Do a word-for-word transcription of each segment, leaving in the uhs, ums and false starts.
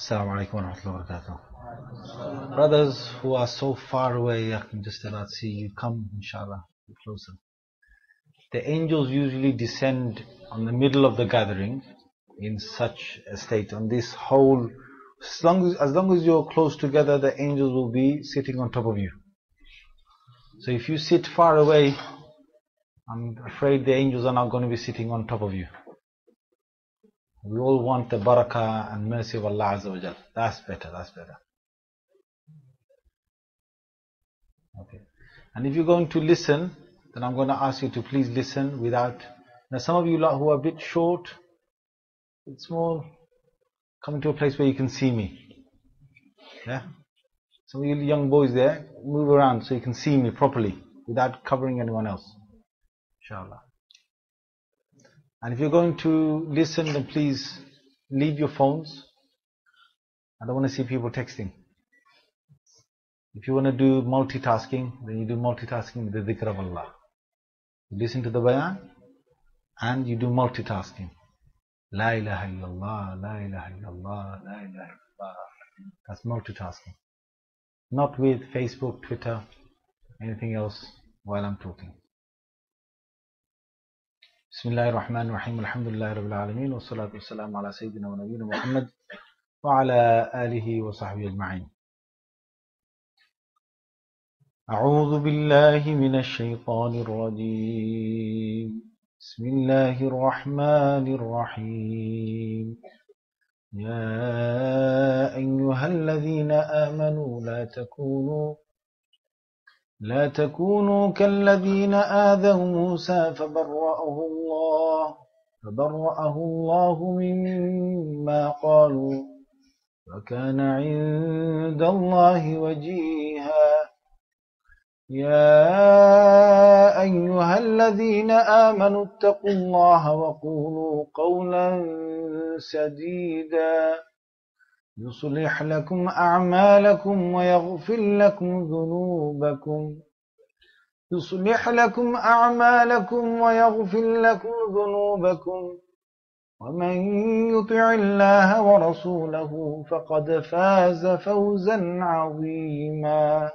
Assalamu alaikum wa rahmatullahi wa barakatuh. Brothers who are so far away, I can just about see you come, inshallah, be closer. The angels usually descend on the middle of the gathering in such a state. On this whole, as long as, as long as you're close together, the angels will be sitting on top of you. So if you sit far away, I'm afraid the angels are not going to be sitting on top of you. We all want the barakah and mercy of Allah Azza wa Jal. That's better, that's better. Okay. And if you're going to listen, then I'm going to ask you to please listen without... Now some of you lot who are a bit short, a bit small, come to a place where you can see me. Yeah? Some of you young boys there, move around so you can see me properly without covering anyone else. Inshallah. And if you're going to listen, then please leave your phones. I don't want to see people texting. If you want to do multitasking, then you do multitasking with the dhikr of Allah. You listen to the bayan and you do multitasking. La ilaha illallah, la ilaha illallah, la ilaha illallah. That's multitasking. Not with Facebook, Twitter, anything else while I'm talking. Bismillahir Rahmanir Rahim. Alhamdulillahi Rabbil Alameen. Wa salatu wa salam ala Sayyidina wa Nabiyyina Muhammad wa ala alihi wa sahbihi ajma'in. أعوذ بالله من الشيطان الرجيم بسم الله الرحمن الرحيم يا أيها الذين آمنوا لا تكونوا لا تكونوا كالذين آذوا موسى فبرأه الله فبرأه الله مما قالوا وكان عند الله وجيها يا أيها الذين آمنوا اتقوا الله وقولوا قولا سديدا يصلح لكم أعمالكم ويغفر لكم ذنوبكم يصلح لكم أعمالكم ويغفر لكم ذنوبكم ومن يطع الله ورسوله فقد فاز فوزا عظيما.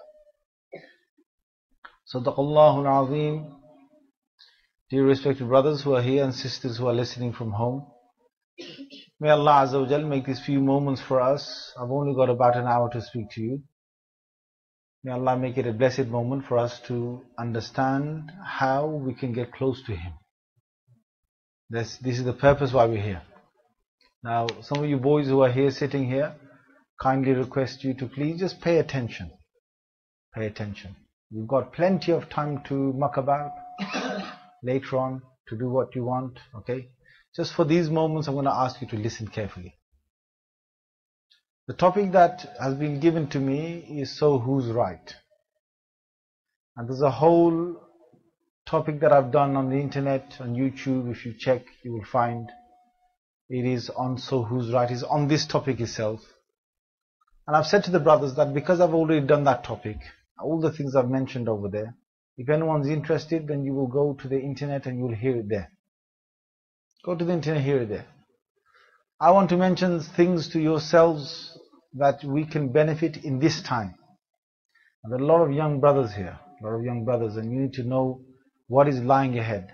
Sadaqallahu al-Azim. Dear respected brothers who are here and sisters who are listening from home, may Allah Azza wa Jal make these few moments for us. I've only got about an hour to speak to you. May Allah make it a blessed moment for us to understand how we can get close to Him. This, this is the purpose why we're here. Now, some of you boys who are here, sitting here, kindly request you to please just pay attention. Pay attention. You've got plenty of time to muck about later on to do what you want, okay? Just for these moments, I'm going to ask you to listen carefully. The topic that has been given to me is So Who's Right? And there's a whole topic that I've done on the internet, on YouTube. If you check, you will find it is on So Who's Right? It's on this topic itself. And I've said to the brothers that because I've already done that topic, all the things I've mentioned over there, if anyone's interested, then you will go to the internet and you will hear it there. Go to the internet, hear it there. I want to mention things to yourselves that we can benefit in this time. And there are a lot of young brothers here, a lot of young brothers, and you need to know what is lying ahead.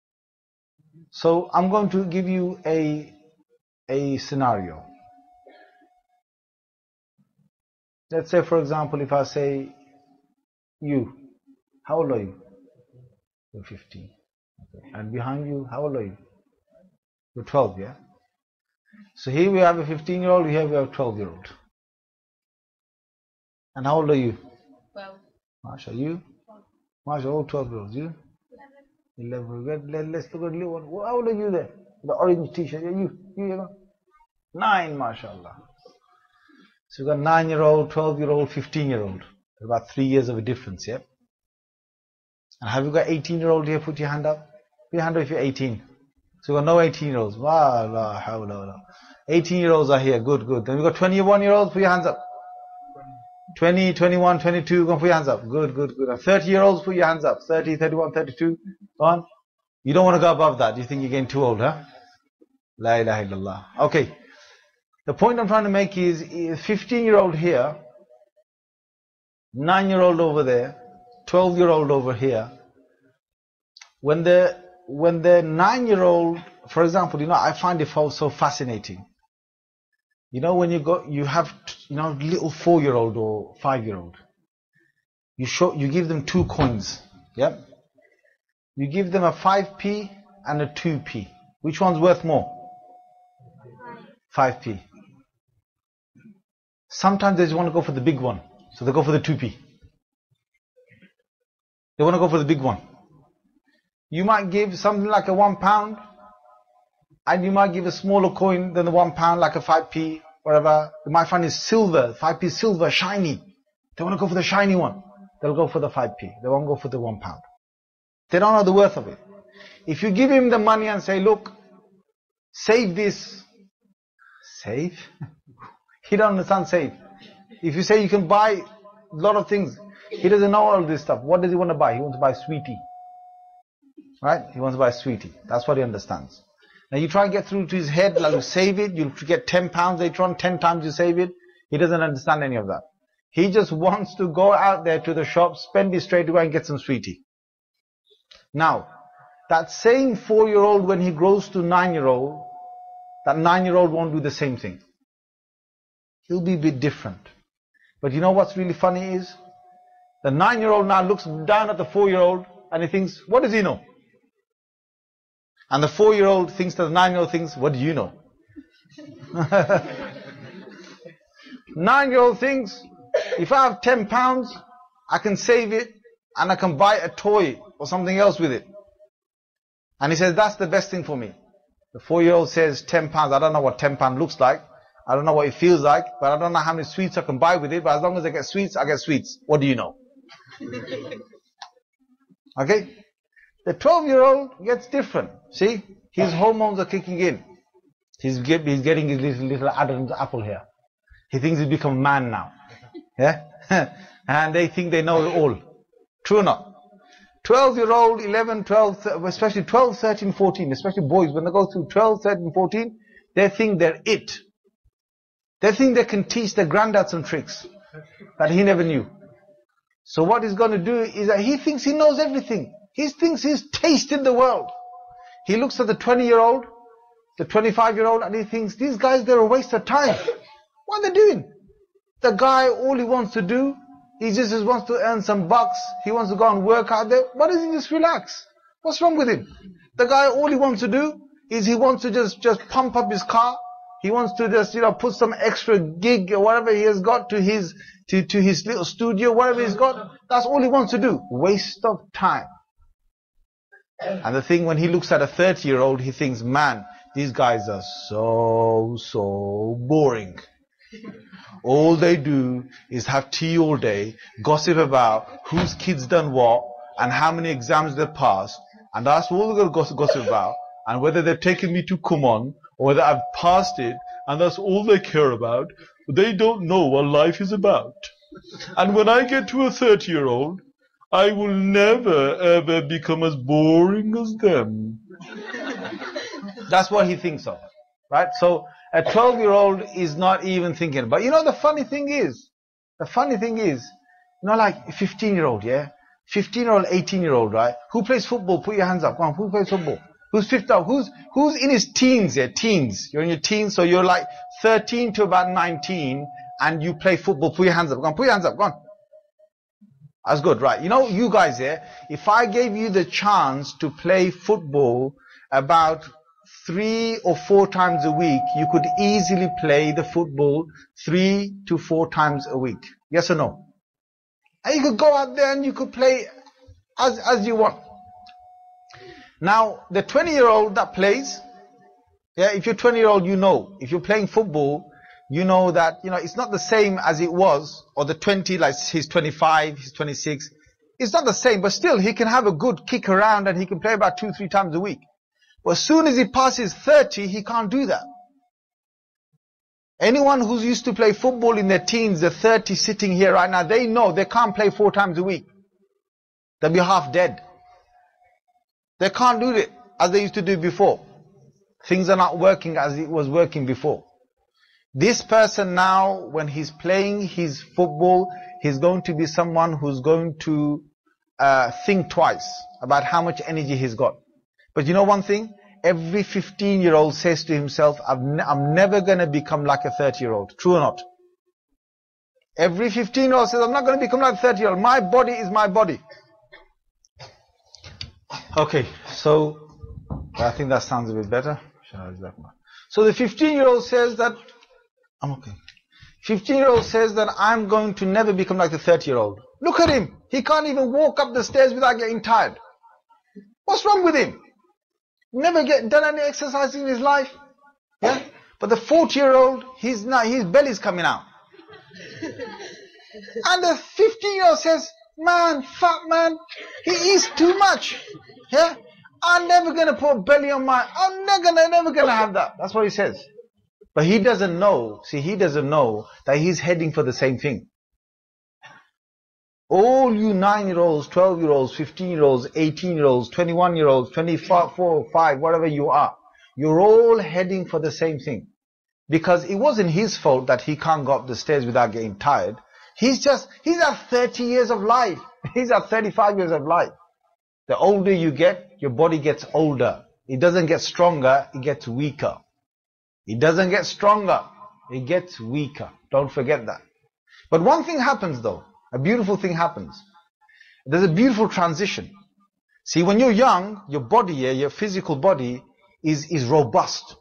So I'm going to give you a, a scenario. Let's say, for example, if I say, you, how old are you? You're fifteen. Okay. And behind you, how old are you? You're twelve, yeah? So here we have a fifteen year old, here we have a twelve year old. And how old are you? twelve. Masha, you? Masha, all twelve year olds. You? eleven. eleven. Let's look at you. How old are you there? The orange t-shirt. Yeah, you? You, you know? Nine, mashallah. So we've got nine year old, twelve year old, fifteen year old. About three years of a difference, yeah? And have you got eighteen year old here? Put your hand up. Put your hand up if you're eighteen. So we've got no eighteen year olds. eighteen year olds are here. Good, good. Then we've got twenty-one year olds. Put your hands up. twenty, twenty-one, twenty-two. Go on, put your hands up. Good, good, good. And thirty year olds, put your hands up. thirty, thirty-one, thirty-two. Go on. You don't want to go above that. You think you're getting too old, huh? La ilaha illallah. Okay. The point I'm trying to make is, is fifteen year old here, nine year old over there, twelve year old over here. When the when the nine year old, for example, you know, I find it so fascinating. You know, when you go, you have, you know, little four year old or five year old. You show, you give them two coins. Yep. You give them a five p and a two p. Which one's worth more? five p. Sometimes they just want to go for the big one, so they go for the two p. They want to go for the big one. You might give something like a one pound, and you might give a smaller coin than the one pound, like a five p, whatever. You might find it's silver, five p silver, shiny. They want to go for the shiny one. They'll go for the five p. They won't go for the one pound. They don't know the worth of it. If you give him the money and say, look, save this. Save? He don't understand save. If you say you can buy a lot of things, he doesn't know all this stuff. What does he want to buy? He wants to buy sweetie. Right? He wants to buy sweetie. That's what he understands. Now you try and get through to his head, like you save it, you'll get ten pounds later on, ten times you save it. He doesn't understand any of that. He just wants to go out there to the shop, spend it straight away and get some sweetie. Now, that same four-year-old, when he grows to nine-year-old, that nine-year-old won't do the same thing. He'll be a bit different. But you know what's really funny is, the nine-year-old now looks down at the four-year-old and he thinks, what does he know? And the four-year-old thinks that the nine-year-old thinks, what do you know? Nine-year-old thinks, if I have ten pounds, I can save it and I can buy a toy or something else with it. And he says, that's the best thing for me. The four-year-old says, ten pounds, I don't know what ten pounds looks like. I don't know what it feels like, but I don't know how many sweets I can buy with it, but as long as I get sweets, I get sweets. What do you know? Okay? The twelve-year-old gets different. See? His hormones are kicking in. He's, get, he's getting his little, little Adam's apple here. He thinks he's become a man now. Yeah? And they think they know it all. True or not? twelve-year-old, eleven, twelve, especially twelve, thirteen, fourteen, especially boys, when they go through twelve, thirteen, fourteen, they think they're it. They think they can teach their granddad some tricks that he never knew. So what he's going to do is that he thinks he knows everything. He thinks he's tasted the world. He looks at the twenty-year-old, the twenty-five-year-old, and he thinks, these guys, they're a waste of time. What are they doing? The guy, all he wants to do, he just, just wants to earn some bucks. He wants to go and work out there. Why doesn't he just relax? What's wrong with him? The guy, all he wants to do is he wants to just, just pump up his car. He wants to just, you know, put some extra gig or whatever he has got to his, to, to his little studio, whatever he's got. That's all he wants to do. Waste of time. And the thing, when he looks at a thirty-year-old, he thinks, man, these guys are so, so boring. All they do is have tea all day, gossip about whose kid's done what, and how many exams they've passed, and that's all they're going to gossip, gossip about, and whether they've taken me to Kumon, or whether I've passed it, and that's all they care about. They don't know what life is about. And when I get to a thirty-year-old, I will never ever become as boring as them. That's what he thinks of, right? So a twelve-year-old is not even thinking. But you know, the funny thing is, the funny thing is, you know, like a fifteen-year-old, yeah? fifteen-year-old, eighteen-year-old, right? Who plays football? Put your hands up. Come on, who plays football? Who's fifteen? Who's, who's in his teens, yeah? Teens. You're in your teens, so you're like thirteen to about nineteen, and you play football. Put your hands up. Come on, put your hands up. Go on. That's good, right? You know, you guys here, if I gave you the chance to play football about three or four times a week, you could easily play the football three to four times a week. Yes or no? And you could go out there and you could play as, as you want. Now, the twenty-year-old that plays, yeah, if you're twenty-year-old, you know, if you're playing football, you know that, you know, it's not the same as it was, or the twenty, like he's twenty-five, he's twenty-six. It's not the same, but still, he can have a good kick around and he can play about two, three times a week. But as soon as he passes thirty, he can't do that. Anyone who's used to play football in their teens, the thirty sitting here right now, they know they can't play four times a week. They'll be half dead. They can't do it as they used to do before. Things are not working as it was working before. This person now, when he's playing his football, he's going to be someone who's going to uh, think twice about how much energy he's got. But you know one thing? Every fifteen year old says to himself, I'm, ne I'm never going to become like a thirty year old. True or not? Every fifteen year old says, I'm not going to become like a thirty year old. My body is my body. Okay, so I think that sounds a bit better. So the fifteen year old says that, I'm okay. fifteen year old says that I'm going to never become like the thirty year old. Look at him. He can't even walk up the stairs without getting tired. What's wrong with him? Never get done any exercise in his life. Yeah? But the forty year old, he's not, his belly's coming out. And the fifteen year old says, man, fat man, he eats too much. Yeah? I'm never going to put belly on my, I'm never gonna, never going to have that. That's what he says. But he doesn't know, see, he doesn't know that he's heading for the same thing. All you nine year olds, twelve year olds, fifteen year olds, eighteen year olds, twenty-one year olds, twenty-four, five, whatever you are, you're all heading for the same thing. Because it wasn't his fault that he can't go up the stairs without getting tired. He's just, he's at thirty years of life. He's at thirty-five years of life. The older you get, your body gets older. It doesn't get stronger, it gets weaker. It doesn't get stronger, it gets weaker. Don't forget that. But one thing happens though. A beautiful thing happens. There's a beautiful transition. See, when you're young, your body, your physical body is, is robust.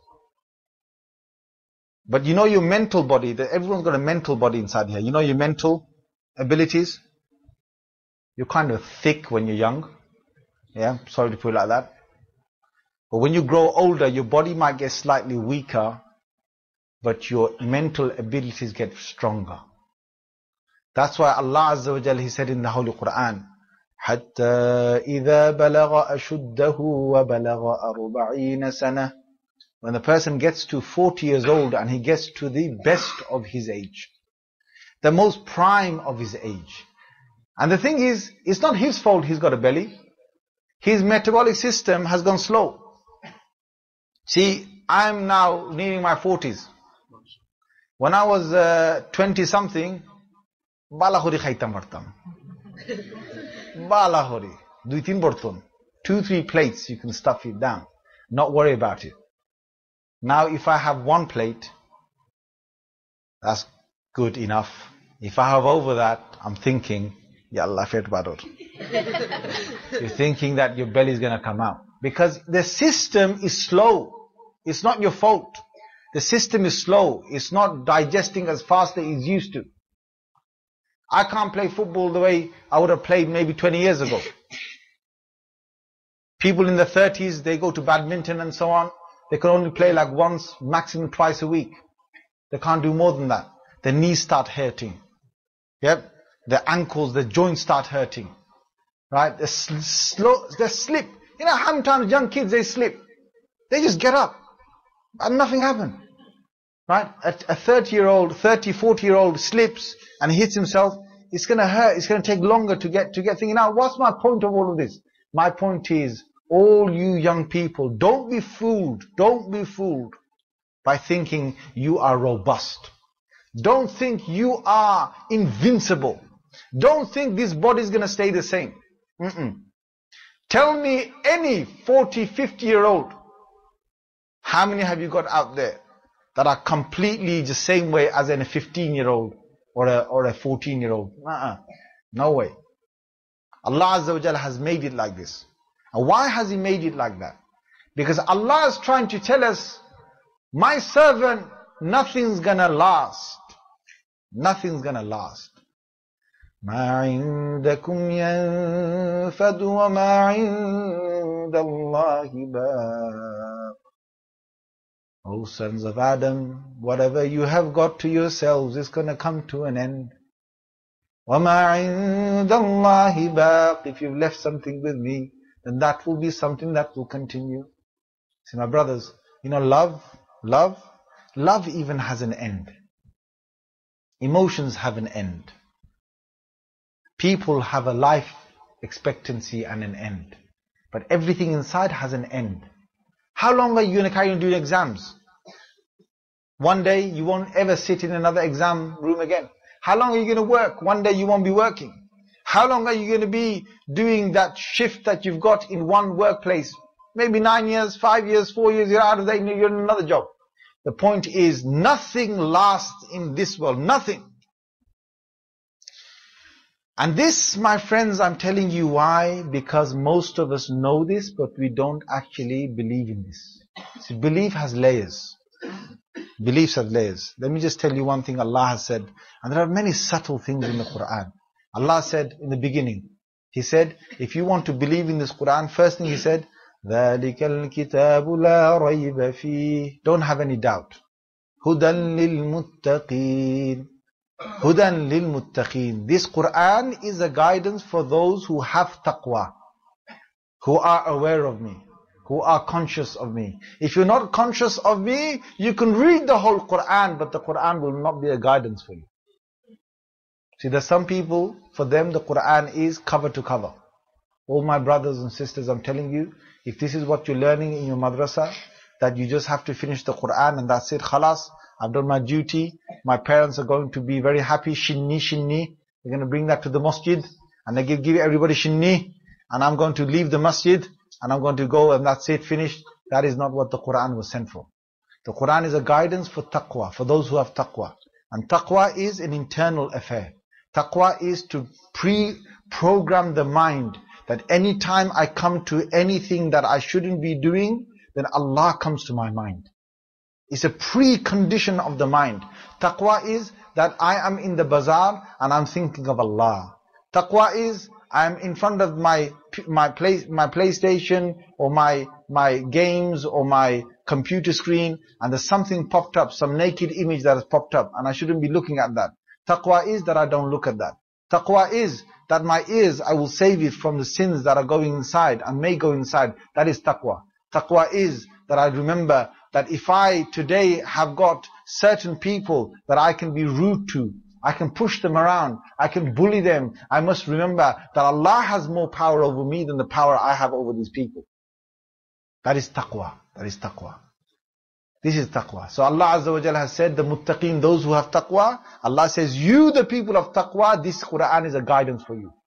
But you know your mental body, that everyone's got a mental body inside here. You know your mental abilities? You're kind of thick when you're young. Yeah, sorry to put it like that. But when you grow older, your body might get slightly weaker, but your mental abilities get stronger. That's why Allah Azza wa Jalla, He said in the Holy Quran, حَتَّى إِذَا بَلَغَ أَشُدَّهُ وَبَلَغَ أَرْبَعِينَ سَنَةً. When the person gets to forty years old and he gets to the best of his age, the most prime of his age. And the thing is, it's not his fault he's got a belly. His metabolic system has gone slow. See, I'm now nearing my forties. When I was uh, twenty something, balahori khaitam martam. Balahori. Dui tin borton. Two, three plates, you can stuff it down. Not worry about it. Now if I have one plate, that's good enough. If I have over that, I'm thinking, Ya Allah, fet bador. You're thinking that your belly is going to come out. Because the system is slow. It's not your fault. The system is slow. It's not digesting as fast as it's used to. I can't play football the way I would have played maybe twenty years ago. People in their thirties, they go to badminton and so on. They can only play like once, maximum twice a week. They can't do more than that. The knees start hurting. Yep. The ankles, the joints start hurting. Right? They slow, they slip. You know how many times young kids, they slip. They just get up. And nothing happened. Right? A thirty year old, thirty, forty year old slips and hits himself. It's going to hurt. It's going to take longer to get, to get thinking. Now, what's my point of all of this? My point is, all you young people, don't be fooled. Don't be fooled by thinking you are robust. Don't think you are invincible. Don't think this body is going to stay the same. Mm-mm. Tell me any forty, fifty year old, how many have you got out there that are completely the same way as in a fifteen year old or a, or a fourteen year old? Uh-uh. No way. Allah Azza wa Jalla has made it like this. And why has He made it like that? Because Allah is trying to tell us, my servant, nothing's gonna last. Nothing's gonna last. مَا عِنْدَكُمْ يَنْفَدُ وَمَا عِنْدَ اللَّهِ بَاقٍ. O sons of Adam, whatever you have got to yourselves is gonna come to an end. وَمَا عِنْدَ اللَّهِ بَاقٍ. If you've left something with me, then that will be something that will continue. See, my brothers, you know, love, love, love even has an end. Emotions have an end. People have a life expectancy and an end. But everything inside has an end. How long are you going to carry on doing exams? One day you won't ever sit in another exam room again. How long are you going to work? One day you won't be working. How long are you going to be doing that shift that you've got in one workplace? Maybe nine years, five years, four years, you're out of that, you're in another job. The point is, nothing lasts in this world. Nothing. And this, my friends, I'm telling you why. Because most of us know this, but we don't actually believe in this. See, belief has layers. Beliefs have layers. Let me just tell you one thing Allah has said. And there are many subtle things in the Quran. Allah said in the beginning, He said, if you want to believe in this Quran, first thing He said, ذَلِكَ الْكِتَابُ لَا رَيْبَ فِيهِ. Don't have any doubt. هُدًى لِلْمُتَّقِينَ. هُدًى لِلْمُتَّقِينَ. This Quran is a guidance for those who have taqwa, who are aware of me, who are conscious of me. If you're not conscious of me, you can read the whole Quran, but the Quran will not be a guidance for you. See, there's some people, for them the Quran is cover to cover. All my brothers and sisters, I'm telling you, if this is what you're learning in your madrasa, that you just have to finish the Quran and that's it, khalas, I've done my duty, my parents are going to be very happy, shinni, shinni, they're going to bring that to the masjid, and they give, give everybody shinni, and I'm going to leave the masjid, and I'm going to go and that's it, finished. That is not what the Quran was sent for. The Quran is a guidance for taqwa, for those who have taqwa. And taqwa is an internal affair. Taqwa is to pre-program the mind, that any time I come to anything that I shouldn't be doing, then Allah comes to my mind. It's a precondition of the mind. Taqwa is that I am in the bazaar and I'm thinking of Allah. Taqwa is I'm in front of my my play my PlayStation or my my games or my computer screen, and there's something popped up, some naked image that has popped up, and I shouldn't be looking at that. Taqwa is that I don't look at that. Taqwa is that my ears, I will save it from the sins that are going inside and may go inside. That is taqwa. Taqwa is that I remember that if I today have got certain people that I can be rude to, I can push them around, I can bully them, I must remember that Allah has more power over me than the power I have over these people. That is taqwa. That is taqwa. This is taqwa. So Allah Azza wa Jalla has said, the muttaqeen, those who have taqwa, Allah says, you the people of taqwa, this Quran is a guidance for you.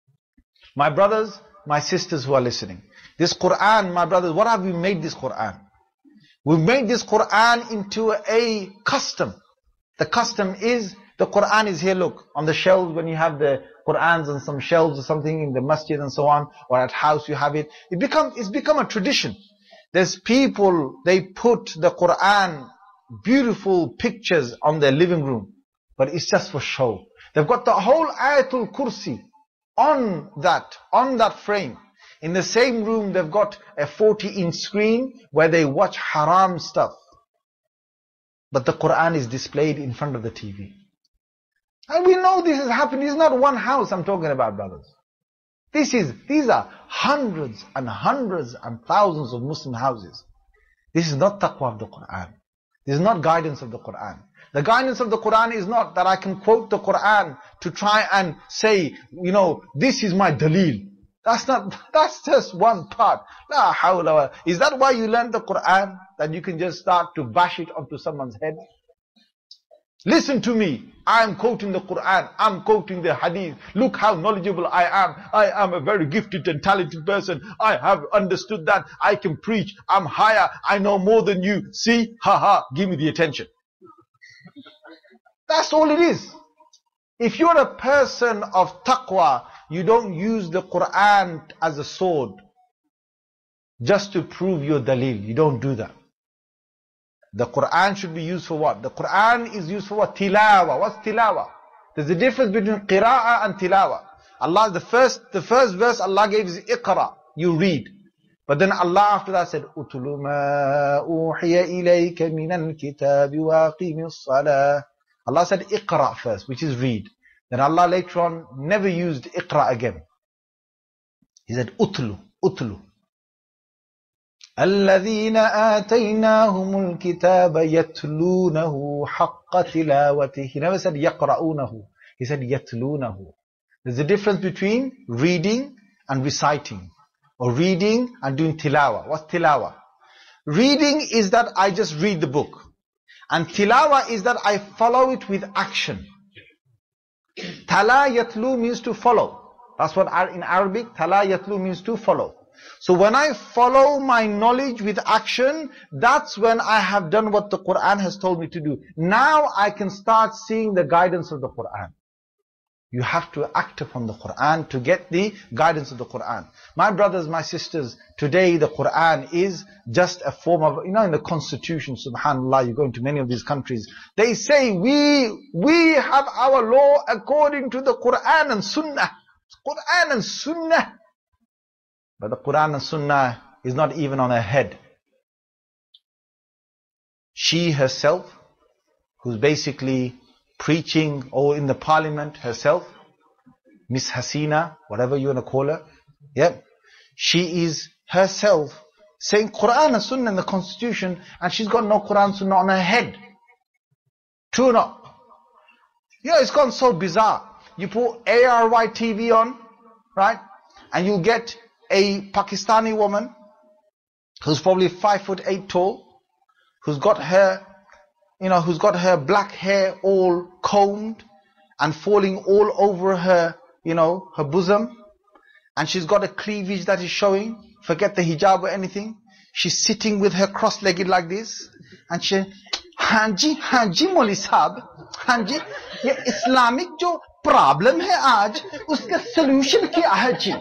My brothers, my sisters who are listening, this Quran, my brothers, what have we made this Quran? We've made this Quran into a custom. The custom is, the Quran is here, look, on the shelves when you have the Qurans on some shelves or something in the masjid and so on, or at house you have it. It become, it's become a tradition. There's people, they put the Quran, beautiful pictures on their living room, but it's just for show. They've got the whole Ayatul Kursi on that, on that frame. In the same room, they've got a forty inch screen where they watch haram stuff. But the Quran is displayed in front of the T V. And we know this is happening. It's not one house I'm talking about, brothers. This is, these are hundreds and hundreds and thousands of Muslim houses. This is not taqwa of the Quran. This is not guidance of the Quran. The guidance of the Quran is not that I can quote the Quran to try and say, you know, this is my dalil. That's not, that's just one part. La hawla wa. Is that why you learn the Quran? That you can just start to bash it onto someone's head? Listen to me. I am quoting the Quran. I'm quoting the Hadith. Look how knowledgeable I am. I am a very gifted and talented person. I have understood that. I can preach. I'm higher. I know more than you. See? Ha ha. Give me the attention. That's all it is. If you're a person of taqwa, you don't use the Quran as a sword just to prove your dalil. You don't do that. The Quran should be used for what? The Quran is used for what? Tilawa. What's tilawa? There's a difference between qira'ah and tilawa. Allah, the first, the first verse Allah gave is iqra. You read. But then Allah after that said, Utlu ma uhiya ilayka minal kitabi wa aqimis salah. Allah said iqra first, which is read. Then Allah later on never used iqra again. He said utlu, utlu. الذين آتيناهم الكتاب يتلونه حق تلاوته. He never said يقرؤونه. He said يتلونه. There's a difference between reading and reciting, or reading and doing tilawa. What's tilawa? Reading is that I just read the book. And tilawa is that I follow it with action. Tala yatlu means to follow. That's what in Arabic, tala yatlu means to follow. So when I follow my knowledge with action, that's when I have done what the Quran has told me to do. Now I can start seeing the guidance of the Quran. You have to act upon the Quran to get the guidance of the Quran. My brothers, my sisters, today the Quran is just a form of, you know, in the constitution, subhanAllah, you go into many of these countries, they say we, we have our law according to the Quran and Sunnah. Quran and Sunnah. But the Quran and Sunnah is not even on her head. She herself, who's basically preaching, or in the parliament herself, Miss Hasina, whatever you want to call her, yeah, she is herself saying Quran and Sunnah in the constitution, and she's got no Quran Sunnah on her head. True or not? You know, it's gone so bizarre. You put A R Y T V on, right, and you get a Pakistani woman who's probably five foot eight tall, who's got her You know, who's got her black hair all combed and falling all over her, you know, her bosom. And she's got a cleavage that is showing. Forget the hijab or anything. She's sitting with her cross-legged like this. And she, Hanji, Hanji Moli Sahab, Hanji, ye Islamic jo problem hai aaj, uska solution kya hai ji?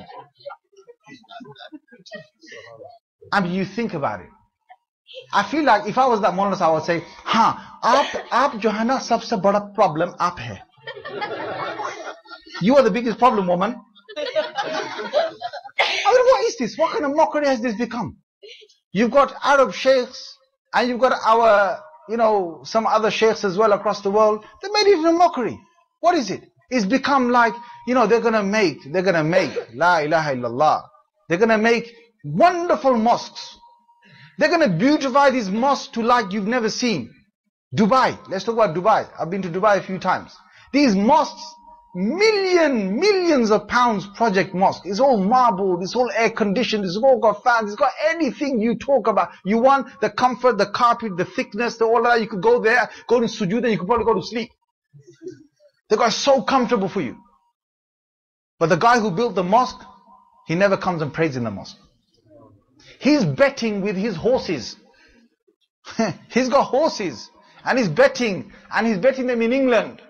I mean, you think about it. I feel like if I was that Maulana, I would say, "Ha, aap, aap jo hai na, sabse bada problem aap hai. You are the biggest problem, woman." I mean, what is this? What kind of mockery has this become? You've got Arab sheikhs, and you've got our, you know, some other sheikhs as well across the world. They made it a mockery. What is it? It's become like, you know, they're gonna make, they're gonna make La ilaha illallah. They're gonna make wonderful mosques. They're going to beautify these mosques to like you've never seen. Dubai. Let's talk about Dubai. I've been to Dubai a few times. These mosques, million, millions of pounds project mosque. It's all marble. It's all air conditioned. It's all got fans. It's got anything you talk about. You want the comfort, the carpet, the thickness, the all that. You could go there, go to sujood, and you could probably go to sleep. They got so comfortable for you. But the guy who built the mosque, he never comes and prays in the mosque. He's betting with his horses. He's got horses. And he's betting. And he's betting them in England.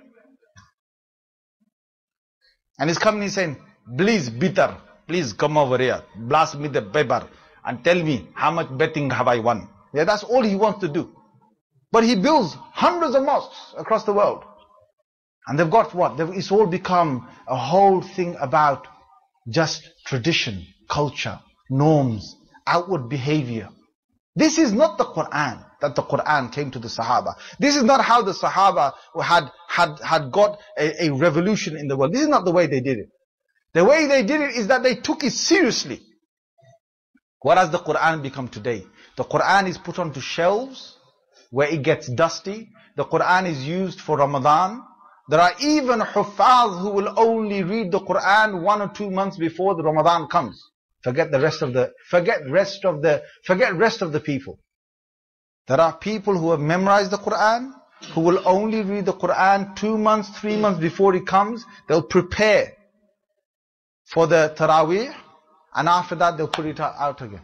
And he's coming and saying, "Please, bitter, please come over here. Blast me the paper. And tell me how much betting have I won." Yeah, that's all he wants to do. But he builds hundreds of mosques across the world. And they've got what? They've, it's all become a whole thing about just tradition, culture, norms, outward behavior. This is not the Quran that the Quran came to the Sahaba. This is not how the Sahaba had, had, had got a, a revolution in the world. This is not the way they did it. The way they did it is that they took it seriously. What has the Quran become today? The Quran is put onto shelves where it gets dusty. The Quran is used for Ramadan. There are even Huffaz who will only read the Quran one or two months before the Ramadan comes. Forget the rest of the, forget rest of the, forget rest of the people. There are people who have memorized the Quran, who will only read the Quran two months, three months before it comes. They'll prepare for the Taraweeh, and after that they'll put it out again.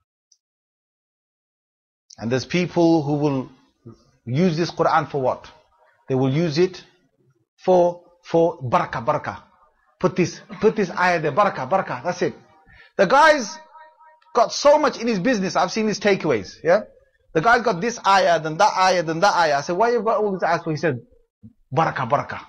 And there's people who will use this Quran for what? They will use it for, for barakah, barakah. Put this, put this ayah there, barakah, barakah, that's it. The guy's got so much in his business. I've seen his takeaways. Yeah, the guy's got this ayah, then that ayah, then that ayah. I said, "Why you got all these ayahs for?" He said, "Barakah, barakah."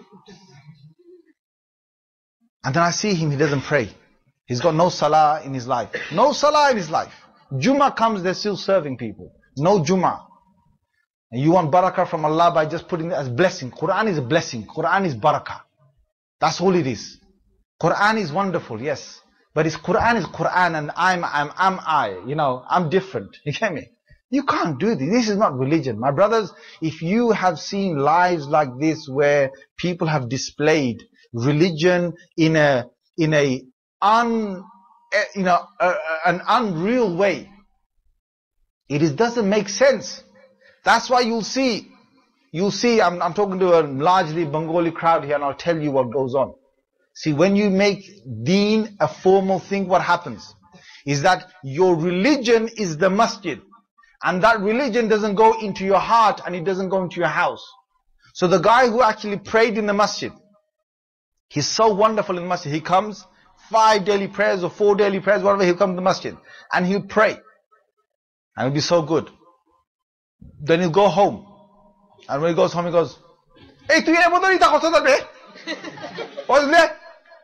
And then I see him. He doesn't pray. He's got no salah in his life. No salah in his life. Jummah comes, they're still serving people. No Jummah. And you want barakah from Allah by just putting it as blessing. Quran is a blessing. Quran is barakah. That's all it is. Quran is wonderful, yes. But it's Quran is Quran, and I'm, I'm, I'm I. You know, I'm different. You get me? You can't do this. This is not religion. My brothers, if you have seen lives like this where people have displayed religion in a, in a un, you know, a, an unreal way, it is, doesn't make sense. That's why you'll see you'll see, I'm, I'm talking to a largely Bengali crowd here, and I'll tell you what goes on. See, when you make deen a formal thing, what happens is that your religion is the masjid. And that religion doesn't go into your heart and it doesn't go into your house. So the guy who actually prayed in the masjid, he's so wonderful in the masjid. He comes, five daily prayers or four daily prayers, whatever, he'll come to the masjid. And he'll pray. And it'll be so good. Then he'll go home. And when he goes home, he goes, "Hey, tu ye bodori ta koto darbe?" What's that?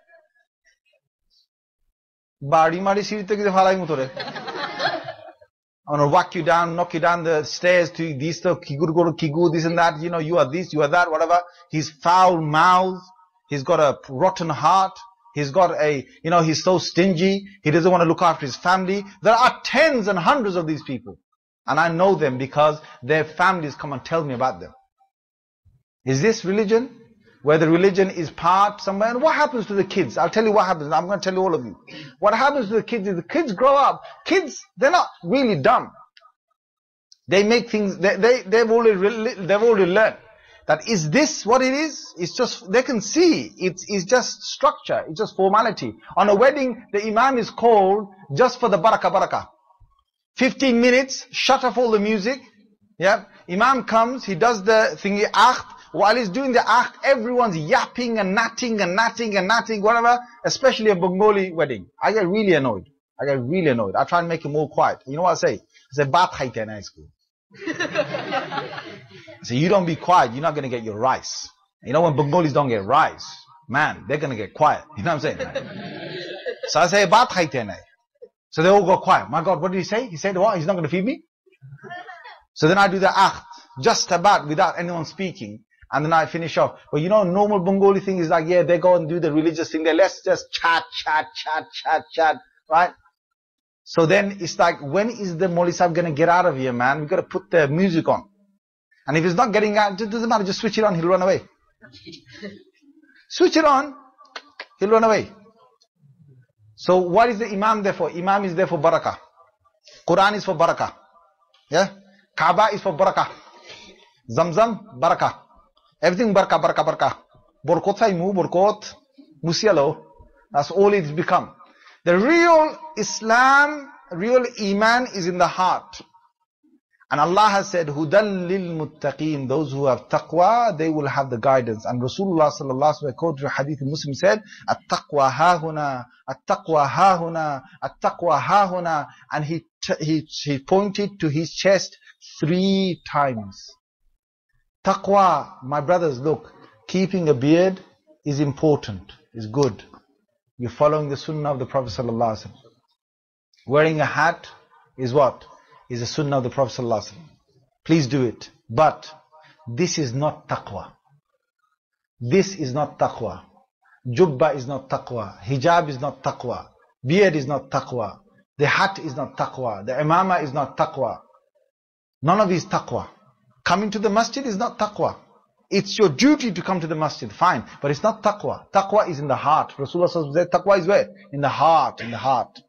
Bari mari siri te kise phalai mutore. I'm going to whack you down, knock you down the stairs to this, to kigur guru kigu, this and that. You know, you are this, you are that, whatever. He's foul mouthed. He's got a rotten heart. He's got a, you know, he's so stingy. He doesn't want to look after his family. There are tens and hundreds of these people. And I know them because their families come and tell me about them. Is this religion? Where the religion is part somewhere. And what happens to the kids? I'll tell you what happens. I'm going to tell you all of you. What happens to the kids is the kids grow up. Kids, they're not really dumb. They make things, they, they, they've already, they've already learned that is this what it is? It's just, they can see. It's, it's just structure. It's just formality. On a wedding, the imam is called just for the barakah barakah. fifteen minutes, shut off all the music. Yeah. Imam comes, he does the thingy, akht. While he's doing the akht, everyone's yapping and natting and natting and natting, whatever, especially a Bengali wedding. I get really annoyed. I get really annoyed. I try and make it more quiet. You know what I say? I say, baat khaite na isko. I say, you don't be quiet, you're not going to get your rice. You know when Bengalis don't get rice, man, they're going to get quiet. You know what I'm saying? Right? So I say, baat khaite na. So they all go quiet. My God, what did he say? He said, what? He's not going to feed me? So then I do the akht, just about, without anyone speaking. And then I finish off. But you know, normal Bengali thing is like, yeah, they go and do the religious thing there. Let's just chat, chat, chat, chat, chat. Right? So then it's like, when is the Maulvi Sahib going to get out of here, man? We've got to put the music on. And if he's not getting out, it doesn't matter. Just switch it on. He'll run away. Switch it on. He'll run away. So what is the Imam there for? Imam is there for barakah. Quran is for barakah. Yeah? Kaaba is for barakah. Zamzam, barakah. Everything barakah, barakah, barakah. Borkot saimu, borkot, musialo. That's all it's become. The real Islam, real Iman is in the heart. And Allah has said, Hudan lil muttaqeen, those who have taqwa, they will have the guidance. And Rasulullah sallallahu alaihi wasallam, quoted a hadith in Muslim, said, At-taqwa hahuna, at-taqwa hahuna, at-taqwa hahuna. And he, he, he pointed to his chest three times. Taqwa, my brothers, look, keeping a beard is important, is good. You're following the sunnah of the Prophet sallallahu alaihi wasallam. Wearing a hat is what? Is the sunnah of the Prophet sallallahu alaihi wasallam. Please do it. But this is not taqwa. This is not taqwa. Jubba is not taqwa. Hijab is not taqwa. Beard is not taqwa. The hat is not taqwa. The imama is not taqwa. None of it is taqwa. Coming to the masjid is not taqwa. It's your duty to come to the masjid, fine. But it's not taqwa. Taqwa is in the heart. Rasulullah said, taqwa is where? In the heart, in the heart.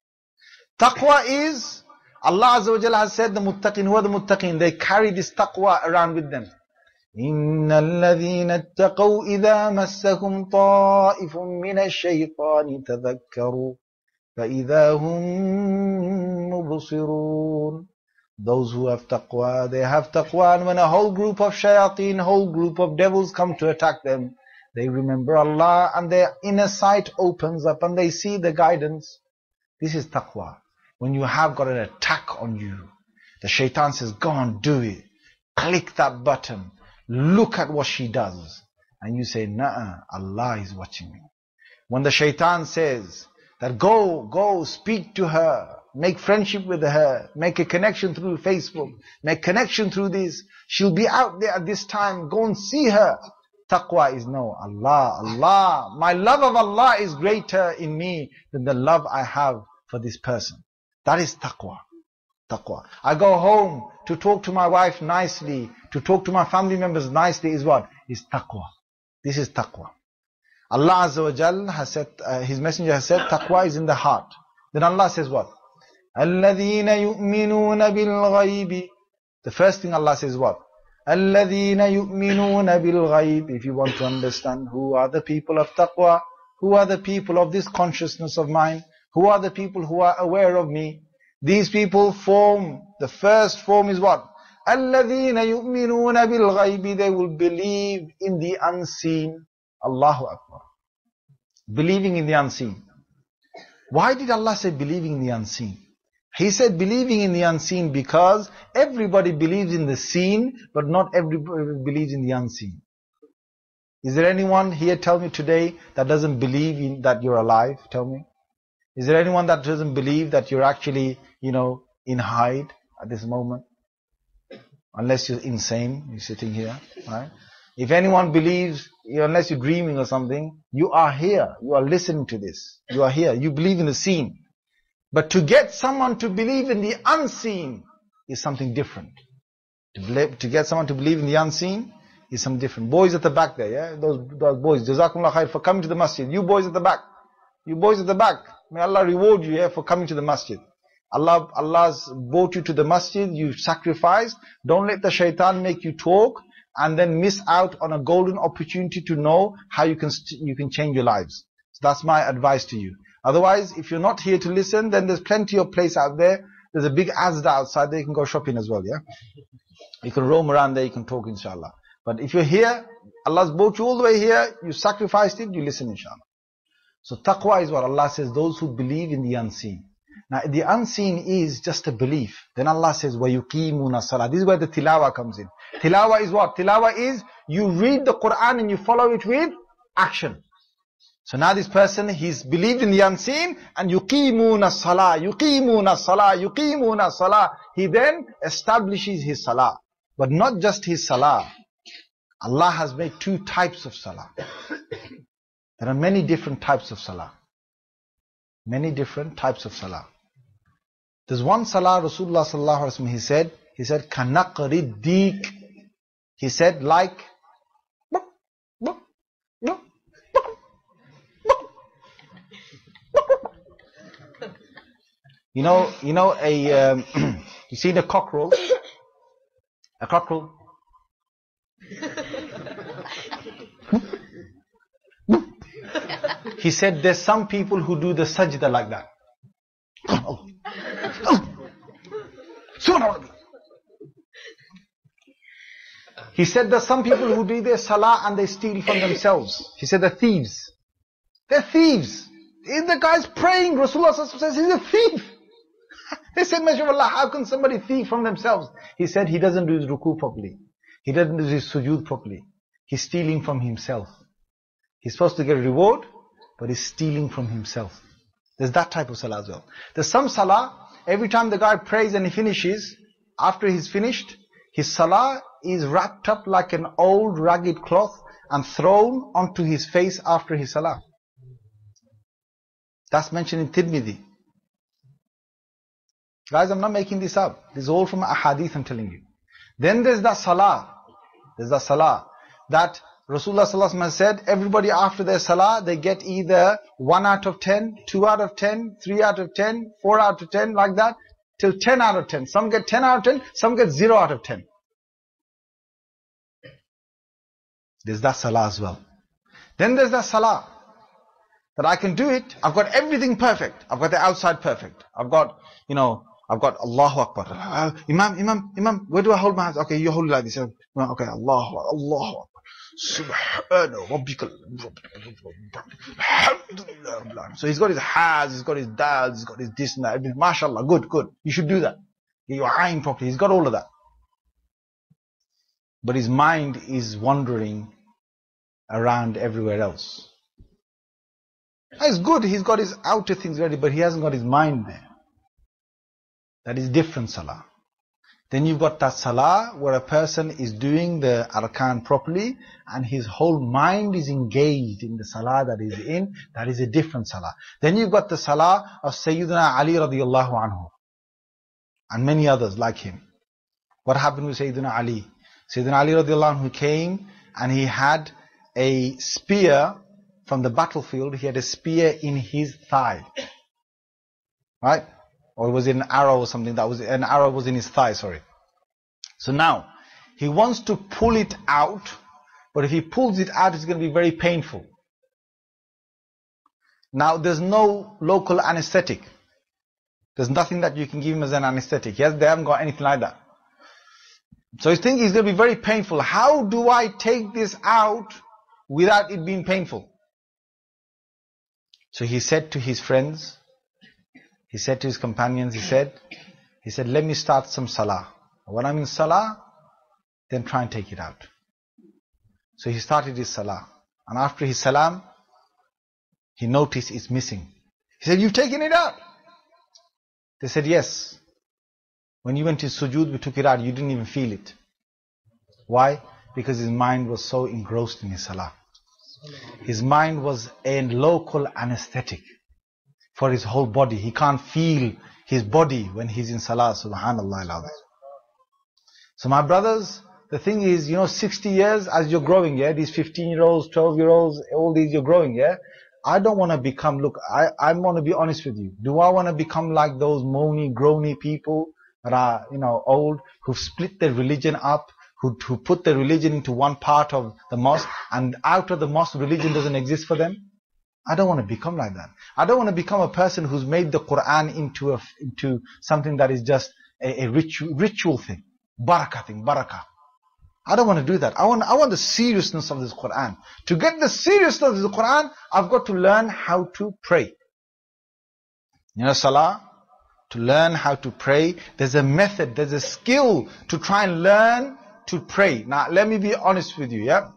Taqwa is, Allah Azza wa Jalla has said, the muttaqin, who are the muttaqin? They carry this taqwa around with them. إِنَّ الَّذِينَ اتَّقَوْا إِذَا مَسَّهُمْ طَائِفٌ مِّنَ الشَّيْطَانِ تَذَكَّرُوا فَإِذَا هُمْ مُبْصِرُونَ. Those who have taqwa, they have taqwa, and when a whole group of shayateen, whole group of devils come to attack them, they remember Allah and their inner sight opens up and they see the guidance. This is taqwa. When you have got an attack on you, the shaitan says, go on, do it. Click that button. Look at what she does. And you say, nah, Allah is watching me. When the shaitan says that go, go, speak to her, make friendship with her, make a connection through Facebook, make connection through this, she'll be out there at this time, go and see her. Taqwa is no, Allah, Allah, my love of Allah is greater in me than the love I have for this person. That is taqwa. Taqwa. I go home to talk to my wife nicely, to talk to my family members nicely is what? Is taqwa. This is taqwa. Allah Azza wa Jal has said, uh, His Messenger has said, taqwa is in the heart. Then Allah says what? الَّذِينَ يُؤْمِنُونَ بِالْغَيْبِ. The first thing Allah says what? الَّذِينَ يُؤْمِنُونَ بِالْغَيْبِ. If you want to understand who are the people of taqwa, who are the people of this consciousness of mine, who are the people who are aware of me, these people form, the first form is what? الَّذِينَ يُؤْمِنُونَ بِالْغَيْبِ. They will believe in the unseen. Allahu Akbar. Believing in the unseen. Why did Allah say believing in the unseen? He said believing in the unseen because everybody believes in the seen, but not everybody believes in the unseen. Is there anyone here, tell me today, that doesn't believe in that you're alive? Tell me. Is there anyone that doesn't believe that you're actually, you know, in hide at this moment? Unless you're insane, you're sitting here, right? If anyone believes, unless you're dreaming or something, you are here, you are listening to this. You are here, you believe in the seen. But to get someone to believe in the unseen is something different. To, believe, to get someone to believe in the unseen is something different. Boys at the back there, yeah? Those, those boys, Jazakumullah khair for coming to the masjid. You boys at the back. You boys at the back. May Allah reward you, yeah, for coming to the masjid. Allah, Allah's brought you to the masjid, you sacrificed. Don't let the shaitan make you talk and then miss out on a golden opportunity to know how you can you can change your lives. So that's my advice to you. Otherwise, if you're not here to listen, then there's plenty of place out there. There's a big Asda outside there, you can go shopping as well, yeah? You can roam around there, you can talk, inshallah. But if you're here, Allah's brought you all the way here, you sacrificed it, you listen, inshallah. So taqwa is what Allah says, those who believe in the unseen. Now, the unseen is just a belief. Then Allah says, وَيُقِيمُونَ الصَّلَاةَ. This is where the tilawa comes in. Tilawa is what? Tilawa is, you read the Quran and you follow it with action. So now this person, he's believed in the unseen, and yuqimuna salah, yuqimuna salah, yuqimuna salah. He then establishes his salah. But not just his salah. Allah has made two types of salah. There are many different types of salah. Many different types of salah. There's one salah, Rasulullah sallallahu alaihi wasallam, he said, he said, kanaqri dik. He said, like, You know, you know a, um, you seen a cockerel? A cockerel? He said there's some people who do the sajda like that. Oh. Oh. He said there's some people who do their salah and they steal from themselves. He said they're thieves. They're thieves. The guy's praying, Rasulullah says he's a thief. They said, MashaAllah, how can somebody thief from themselves? He said he doesn't do his ruku properly. He doesn't do his sujood properly. He's stealing from himself. He's supposed to get a reward, but he's stealing from himself. There's that type of salah as well. There's some salah, every time the guy prays and he finishes, after he's finished, his salah is wrapped up like an old ragged cloth and thrown onto his face after his salah. That's mentioned in Tirmidhi. Guys, I'm not making this up. This is all from a hadith I'm telling you. Then there's the salah. There's the salah. That Rasulullah sallallahu alaihi wasallam said, everybody after their salah, they get either one out of ten, two out of ten, three out of ten, four out of ten, like that, till ten out of ten. Some get ten out of ten, some get zero out of ten. There's that salah as well. Then there's that salah. That I can do it, I've got everything perfect. I've got the outside perfect. I've got, you know, I've got Allahu Akbar. Uh, Imam, Imam, Imam, where do I hold my hands? Okay, you hold it like this. Okay, Allahu, Allahu Akbar. Subhana Rabbika. Alhamdulillah. So he's got his has, he's got his dads, he's got his this and that. MashaAllah, good, good. You should do that. Get your eyeing properly. He's got all of that. But his mind is wandering around everywhere else. It's good, he's got his outer things ready, but he hasn't got his mind there. That is different salah. Then you've got that salah where a person is doing the arkan properly and his whole mind is engaged in the salah that he's in. That is a different salah. Then you've got the salah of Sayyidina Ali radiallahu anhu and many others like him. What happened with Sayyidina Ali? Sayyidina Ali radiallahu anhu came and he had a spear from the battlefield. He had a spear in his thigh. Right? Or was it an arrow or something? That was an arrow was in his thigh, sorry. So now, He wants to pull it out, but if he pulls it out, it's going to be very painful. Now, there's no local anesthetic. There's nothing that you can give him as an anesthetic. Yes, they haven't got anything like that. So he's thinking it's going to be very painful. How do I take this out without it being painful? So he said to his friends, he said to his companions, he said, he said, let me start some salah. When I'm in salah, then try and take it out. So he started his salah. And after his salam, he noticed it's missing. He said, you've taken it out? They said, yes. When you went to sujood, we took it out. You didn't even feel it. Why? Because his mind was so engrossed in his salah. His mind was a local anesthetic for his whole body. He can't feel his body when he's in salah. Subhanallah al-Azim. So my brothers, the thing is, you know, sixty years as you're growing, yeah, these fifteen year olds, twelve year olds, all these you're growing, yeah. I don't want to become, look, I, I want to be honest with you. Do I want to become like those moany, groany people that are, you know, old, who've split their religion up, who, who put their religion into one part of the mosque, and out of the mosque, religion doesn't exist for them? I don't want to become like that. I don't want to become a person who's made the Quran into a, into something that is just a, a ritual, ritual thing. Barakah thing, barakah. I don't want to do that. I want, I want the seriousness of this Quran. To get the seriousness of the Quran, I've got to learn how to pray. You know, salah, to learn how to pray, there's a method, there's a skill to try and learn to pray. Now, let me be honest with you, yeah?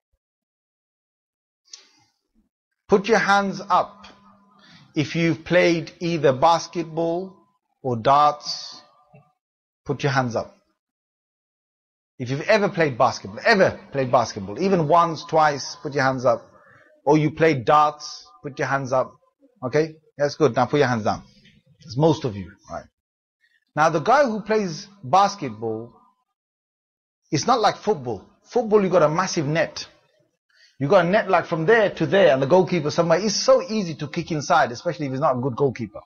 Put your hands up if you've played either basketball or darts. Put your hands up. If you've ever played basketball, ever played basketball, even once, twice, put your hands up. Or you played darts, put your hands up. Okay? That's good. Now put your hands down. It's most of you, right? Now the guy who plays basketball, it's not like football. Football, you got a massive net. You got a net like from there to there, and the goalkeeper somewhere. It's so easy to kick inside, especially if he's not a good goalkeeper.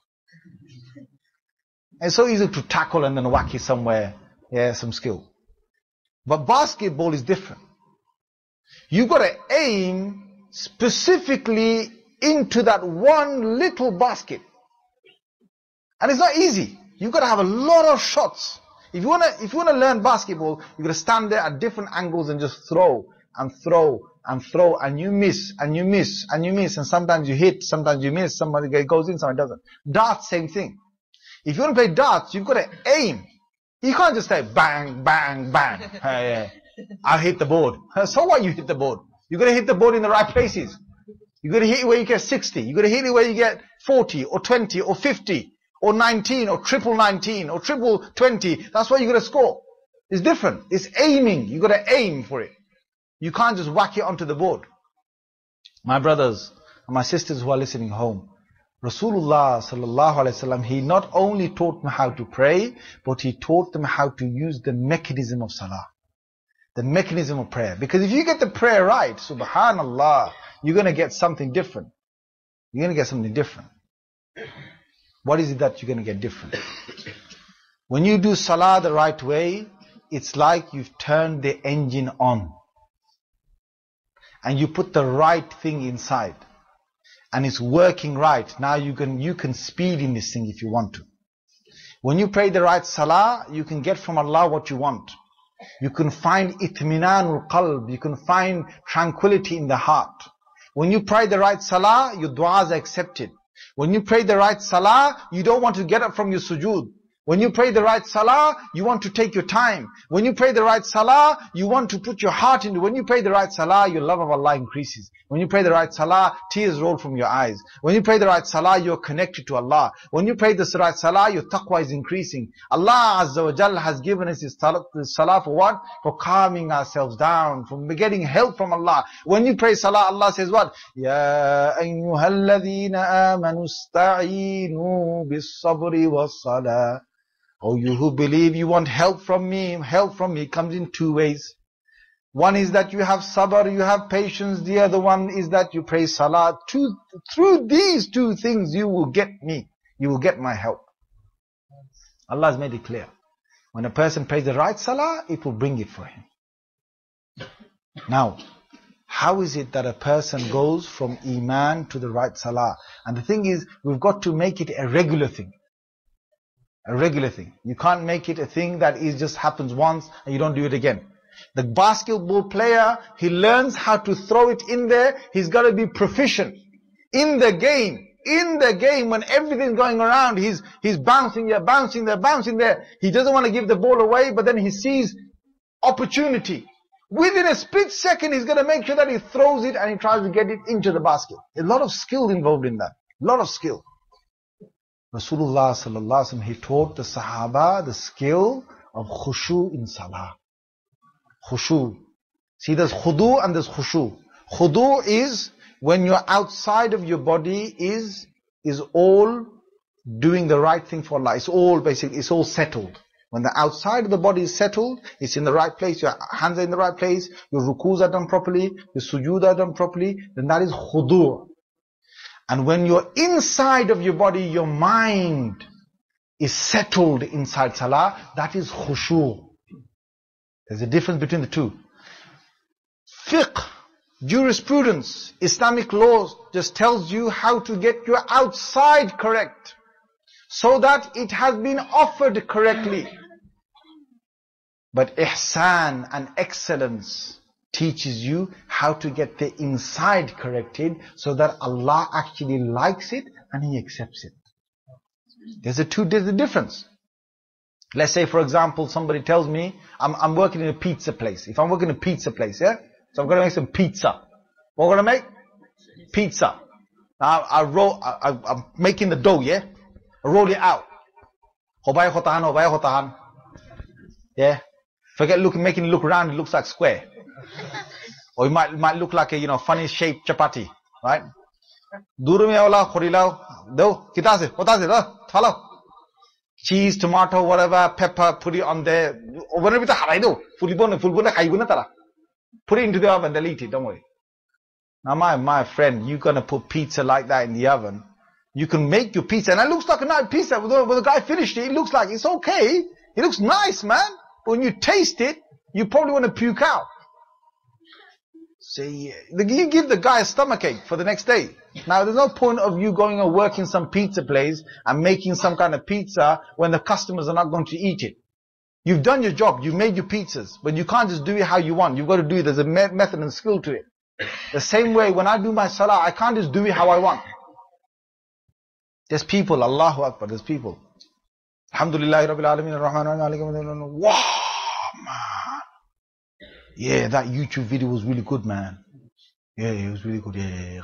It's so easy to tackle and then whack it somewhere. Yeah, some skill. But basketball is different. You've got to aim specifically into that one little basket. And it's not easy. You've got to have a lot of shots. If you want to, if you want to learn basketball, you've got to stand there at different angles and just throw and throw and throw, and you miss and you miss and you miss, and sometimes you hit, sometimes you miss, somebody goes in, somebody doesn't. Darts, same thing. If you want to play darts, you've got to aim. You can't just say bang, bang, bang. Hey, I'll hit the board. So what, you hit the board? You've got to hit the board in the right places. You've got to hit it where you get sixty. You've got to hit it where you get forty or twenty or fifty or nineteen or triple nineteen or triple twenty. That's why you've got to score. It's different. It's aiming. You've got to aim for it. You can't just whack it onto the board. My brothers and my sisters who are listening home, Rasulullah sallallahu alaihi wasallam, he not only taught them how to pray, but he taught them how to use the mechanism of salah, the mechanism of prayer. Because if you get the prayer right, subhanallah, you're going to get something different. You're going to get something different. What is it that you're going to get different? When you do salah the right way, it's like you've turned the engine on. And you put the right thing inside. And it's working right. Now you can, you can speed in this thing if you want to. When you pray the right salah, you can get from Allah what you want. You can find itminanul qalb. You can find tranquility in the heart. When you pray the right salah, your du'as are accepted. When you pray the right salah, you don't want to get up from your sujood. When you pray the right salah, you want to take your time. When you pray the right salah, you want to put your heart into it. When you pray the right salah, your love of Allah increases. When you pray the right salah, tears roll from your eyes. When you pray the right salah, you're connected to Allah. When you pray the right salah, your taqwa is increasing. Allah Azza wa Jalla has given us this salah for what? For calming ourselves down, for getting help from Allah. When you pray salah, Allah says what? Ya ayyuhalladhina amanu ista'inu bis-sabri was-salah. Oh, you who believe, you want help from me. Help from me comes in two ways. One is that you have sabr, you have patience. The other one is that you pray salah. Two, through these two things, you will get me. You will get my help. Allah has made it clear. When a person prays the right salah, it will bring it for him. Now, how is it that a person goes from iman to the right salah? And the thing is, we've got to make it a regular thing. A regular thing. You can't make it a thing that is just happens once and you don't do it again. The basketball player, he learns how to throw it in there. He's got to be proficient in the game. In the game, when everything's going around, he's he's bouncing there, bouncing there, bouncing there. He doesn't want to give the ball away, but then he sees opportunity. Within a split second, he's going to make sure that he throws it and he tries to get it into the basket. A lot of skill involved in that. A lot of skill. Rasulullah sallallahu alaihi wasallam, he taught the Sahaba the skill of khushu in salah. Khushu. See, there's khudu and there's khushu. Khudu is when you're outside of your body is is all doing the right thing for Allah. It's all basically, it's all settled. When the outside of the body is settled, it's in the right place, your hands are in the right place, your rukus are done properly, your sujood are done properly, then that is khudu'. And when you're inside of your body, your mind is settled inside salah, that is khushu'. There's a difference between the two. Fiqh, jurisprudence, Islamic laws just tells you how to get your outside correct, so that it has been offered correctly. But ihsan and excellence teaches you how to get the inside corrected, so that Allah actually likes it and He accepts it. There's a two, there's a difference. Let's say, for example, somebody tells me, I'm, I'm working in a pizza place. If I'm working in a pizza place, yeah? So I'm going to make some pizza. What am I going to make? Pizza. Now, I roll, I, I, I'm making the dough, yeah? I roll it out. Hobay khotahan, hobay khotahan. Yeah? Forget look, making it look round, it looks like square. Or it might, it might look like a, you know, funny shaped chapati. Right? Duru mein wala khorilao. Do, kitase, hotase, do, follow. Cheese, tomato, whatever, pepper, put it on there. Put it into the oven, they'll eat it, don't worry. Now my, my friend, you're gonna put pizza like that in the oven. You can make your pizza, and it looks like a nice pizza. When the, when the guy finished it, it looks like it's okay. It looks nice, man. But when you taste it, you probably want to puke out. See, you give the guy a stomachache for the next day. Now, there's no point of you going and working some pizza place and making some kind of pizza when the customers are not going to eat it. You've done your job. You've made your pizzas. But you can't just do it how you want. You've got to do it. There's a method and skill to it. The same way, when I do my salah, I can't just do it how I want. There's people, Allahu Akbar, there's people. Alhamdulillah, Rabbil Alameen, Ar-Rahman, Ar-Rahim. Wow, man. Yeah, that YouTube video was really good, man. Yeah, it was really good. Yeah,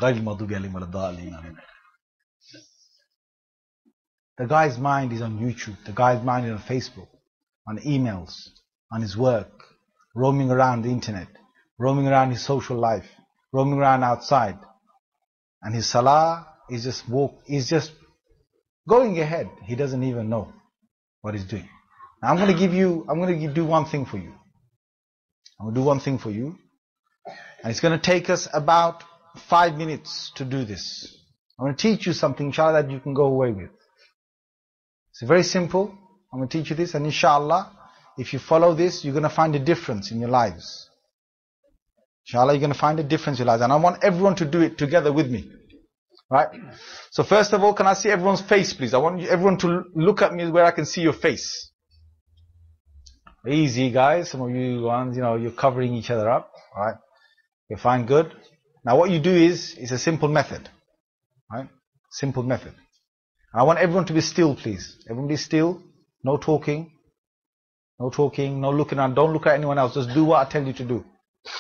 the guy's mind is on YouTube. The guy's mind is on Facebook, on emails, on his work, roaming around the internet, roaming around his social life, roaming around outside. And his salah is just walk, is just going ahead. He doesn't even know what he's doing. Now I'm going to give you, I'm going to do one thing for you. I'm going to do one thing for you. And it's going to take us about five minutes to do this. I'm going to teach you something, inshallah, that you can go away with. It's very simple. I'm going to teach you this, and inshallah, if you follow this, you're going to find a difference in your lives. Inshallah, you're going to find a difference in your lives. And I want everyone to do it together with me. Right? So first of all, can I see everyone's face, please? I want everyone to look at me where I can see your face. Easy, guys. Some of you ones, you know, you're covering each other up. Right? Okay, fine, good. Now what you do is, it's a simple method. Right? Simple method. And I want everyone to be still, please. Everyone be still. No talking. No talking. No looking at, don't look at anyone else. Just do what I tell you to do.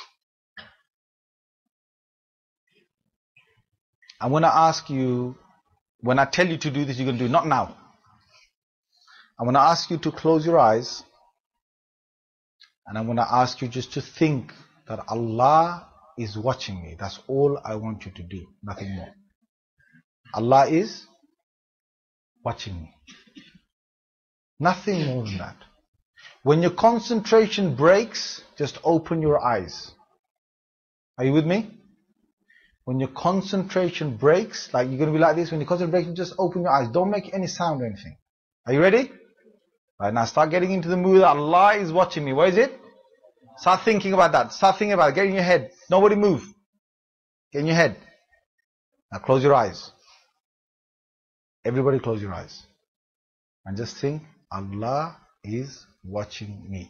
I'm going to ask you, when I tell you to do this, you're going to do it. Not now. I'm going to ask you to close your eyes. And I'm going to ask you just to think that Allah is watching me. That's all I want you to do. Nothing more. Allah is watching me. Nothing more than that. When your concentration breaks, just open your eyes. Are you with me? When your concentration breaks, like you're going to be like this, when your concentration breaks, just open your eyes. Don't make any sound or anything. Are you ready? Right, now start getting into the mood that Allah is watching me. What is it? Start thinking about that. Start thinking about it. Get in your head. Nobody move. Get in your head. Now close your eyes. Everybody close your eyes. And just think, Allah is watching me.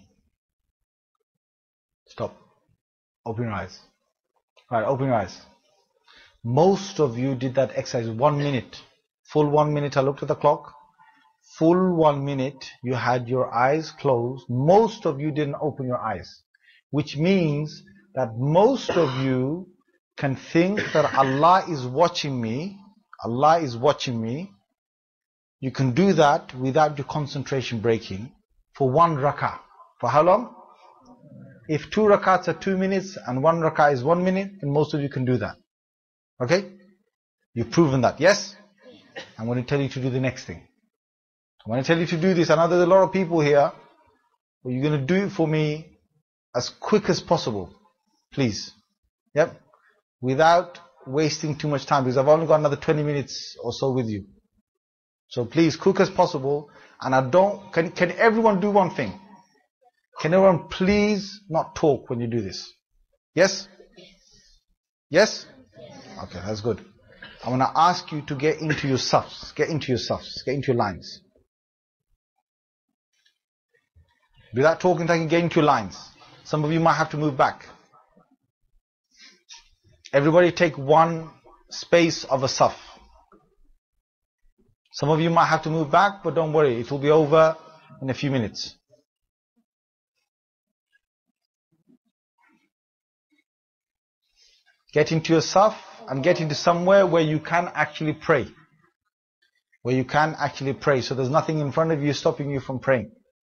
Stop. Open your eyes. Alright, open your eyes. Most of you did that exercise one minute. Full one minute. I looked at the clock. Full one minute, you had your eyes closed. Most of you didn't open your eyes. Which means that most of you can think that Allah is watching me. Allah is watching me. You can do that without your concentration breaking for one rak'ah. For how long? If two rak'ahs are two minutes and one rak'ah is one minute, then most of you can do that. Okay? You've proven that. Yes? I'm going to tell you to do the next thing. I want to tell you to do this. I know there's a lot of people here, but you're going to do it for me as quick as possible. Please. Yep. Without wasting too much time, because I've only got another twenty minutes or so with you. So please, quick as possible. And I don't, can, can everyone do one thing? Can everyone please not talk when you do this? Yes? Yes? Okay, that's good. I want to ask you to get into your safs. Get into your safs. Get into your lines. Without talking, I can get into your lines. Some of you might have to move back. Everybody take one space of a saf. Some of you might have to move back, but don't worry, it will be over in a few minutes. Get into your saf and get into somewhere where you can actually pray. Where you can actually pray. So there's nothing in front of you stopping you from praying.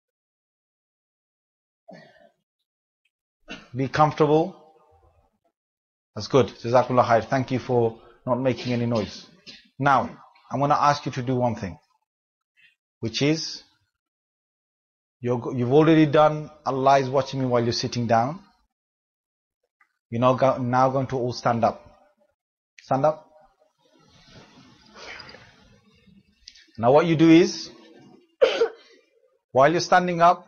Be comfortable. That's good. Jazakallah khair. Thank you for not making any noise. Now, I'm going to ask you to do one thing, which is, you're, you've already done Allah is watching me while you're sitting down. You're now, go, now going to all stand up. Stand up. Now what you do is, while you're standing up,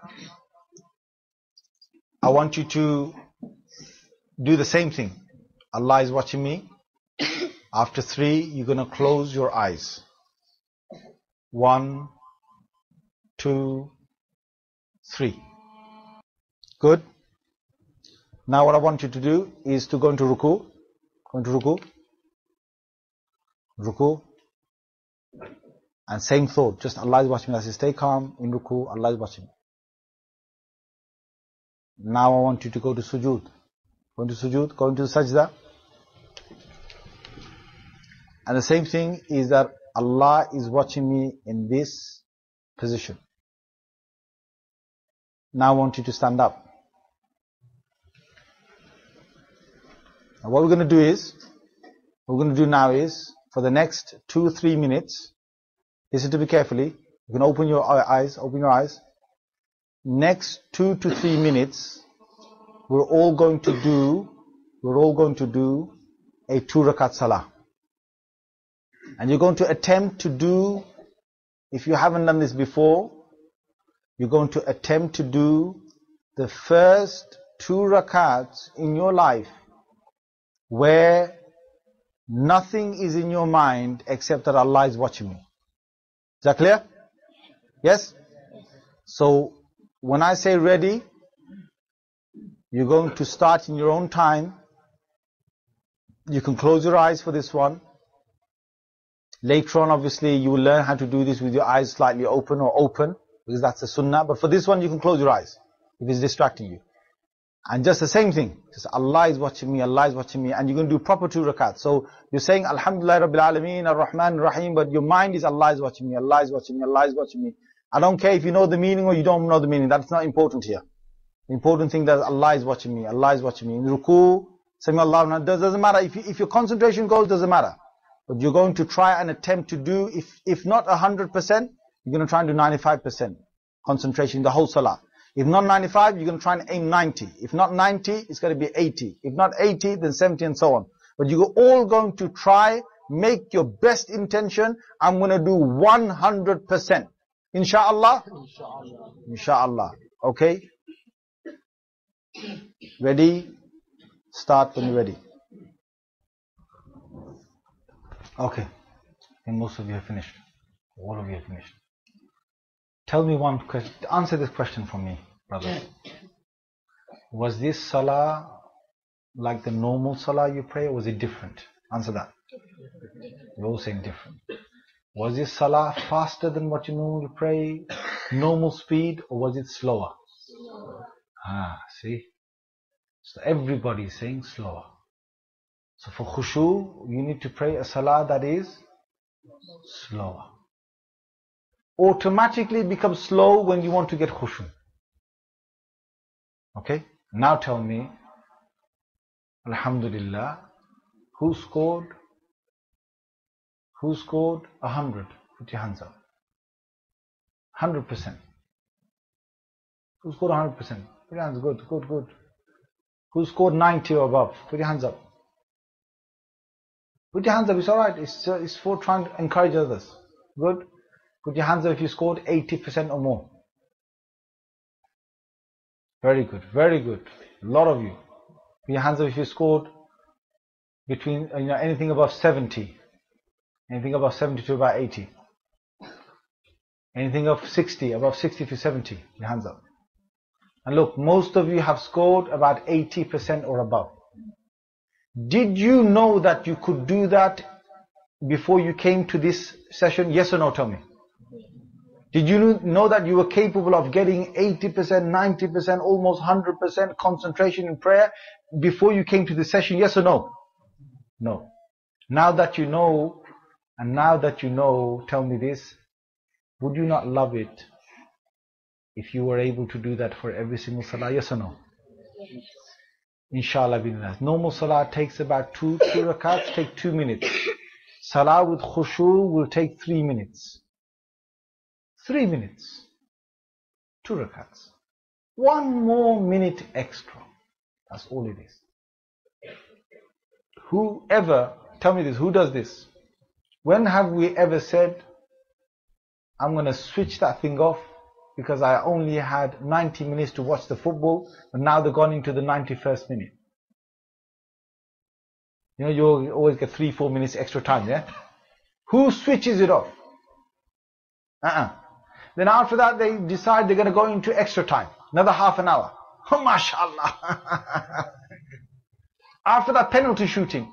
I want you to do the same thing. Allah is watching me. After three, you're going to close your eyes. One, two, three. Good. Now what I want you to do is to go into ruku. Go into ruku. Ruku. And same thought. Just Allah is watching me. I say, stay calm in ruku. Allah is watching me. Now I want you to go to sujood. Go into sujood, go into sajda. And the same thing is that Allah is watching me in this position. Now I want you to stand up. Now what we're going to do is, what we're going to do now is, for the next two, three minutes, listen to me carefully. You can open your eyes, open your eyes. Next two to three minutes, we're all going to do, we're all going to do a two rakat salah. And you're going to attempt to do, if you haven't done this before, you're going to attempt to do the first two rakats in your life where nothing is in your mind except that Allah is watching me. Is that clear? Yes? So, when I say ready, you're going to start in your own time. You can close your eyes for this one. Later on, obviously, you will learn how to do this with your eyes slightly open or open, because that's the sunnah. But for this one, you can close your eyes if it's distracting you. And just the same thing. Just Allah is watching me, Allah is watching me. And you're going to do proper two rakats. So you're saying, Alhamdulillah Rabbil Alameen, Ar-Rahman, Ar-Rahim, but your mind is Allah is watching me, Allah is watching me, Allah is watching me. I don't care if you know the meaning or you don't know the meaning. That's not important here. The important thing that Allah is watching me, Allah is watching me. In ruku, Sami Allah, it doesn't matter. If, you, if your concentration goes, doesn't matter. But you're going to try and attempt to do, if, if not one hundred percent, you're going to try and do ninety-five percent concentration in the whole salah. If not ninety-five, you're going to try and aim ninety. If not ninety, it's going to be eighty. If not eighty, then seventy and so on. But you're all going to try, make your best intention. I'm going to do one hundred percent. Insha'Allah? Insha'Allah. Okay? Ready? Start when you're ready. Okay. And most of you have finished. All of you have finished. Tell me one question. Answer this question for me, brothers. Was this salah like the normal salah you pray, or was it different? Answer that. You're all saying different. Was this salah faster than what you normally pray, normal speed, or was it slower? Ah, see? So everybody is saying slower. So for khushu, you need to pray a salah that is slower. Automatically becomes slow when you want to get khushu. Okay? Now tell me, Alhamdulillah, who scored? Who scored a hundred? Put your hands up. Hundred percent. Who scored a hundred percent? Put your hands. Good, good, good. Who scored ninety or above? Put your hands up. Put your hands up. It's all right. It's uh, it's for trying to encourage others. Good. Put your hands up if you scored eighty percent or more. Very good. Very good. A lot of you. Put your hands up if you scored between you know anything above seventy. Anything above seventy to about eighty. Anything of sixty, above sixty to seventy. Your hands up. And look, most of you have scored about eighty percent or above. Did you know that you could do that before you came to this session? Yes or no, tell me. Did you know that you were capable of getting eighty percent, ninety percent, almost one hundred percent concentration in prayer before you came to this session? Yes or no? No. Now that you know, and now that you know, tell me this, would you not love it if you were able to do that for every single salah? Yes or no? Yes. Inshallah binillah. Normal salah takes about two, two rakats, take two minutes. Salah with khushu will take three minutes. Three minutes. Two rakats. One more minute extra. That's all it is. Whoever, tell me this, who does this? When have we ever said, I'm going to switch that thing off because I only had ninety minutes to watch the football, but now they've gone into the ninety-first minute. You know, you always get three, four minutes extra time, yeah? Who switches it off? Uh-uh. Then after that, they decide they're going to go into extra time. Another half an hour. Oh, mashallah. After that, penalty shooting.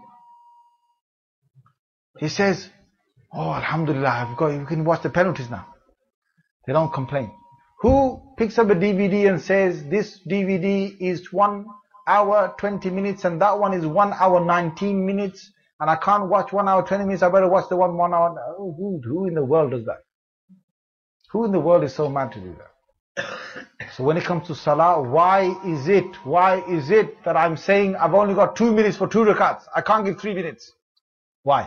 He says, oh, alhamdulillah, I've got, you can watch the penalties now. They don't complain. Who picks up a D V D and says, this D V D is one hour, twenty minutes, and that one is one hour, nineteen minutes, and I can't watch one hour, twenty minutes, I better watch the one, one hour. Who, who in the world does that? Who in the world is so mad to do that? So when it comes to salah, why is it, why is it that I'm saying I've only got two minutes for two rakats? I can't give three minutes. Why?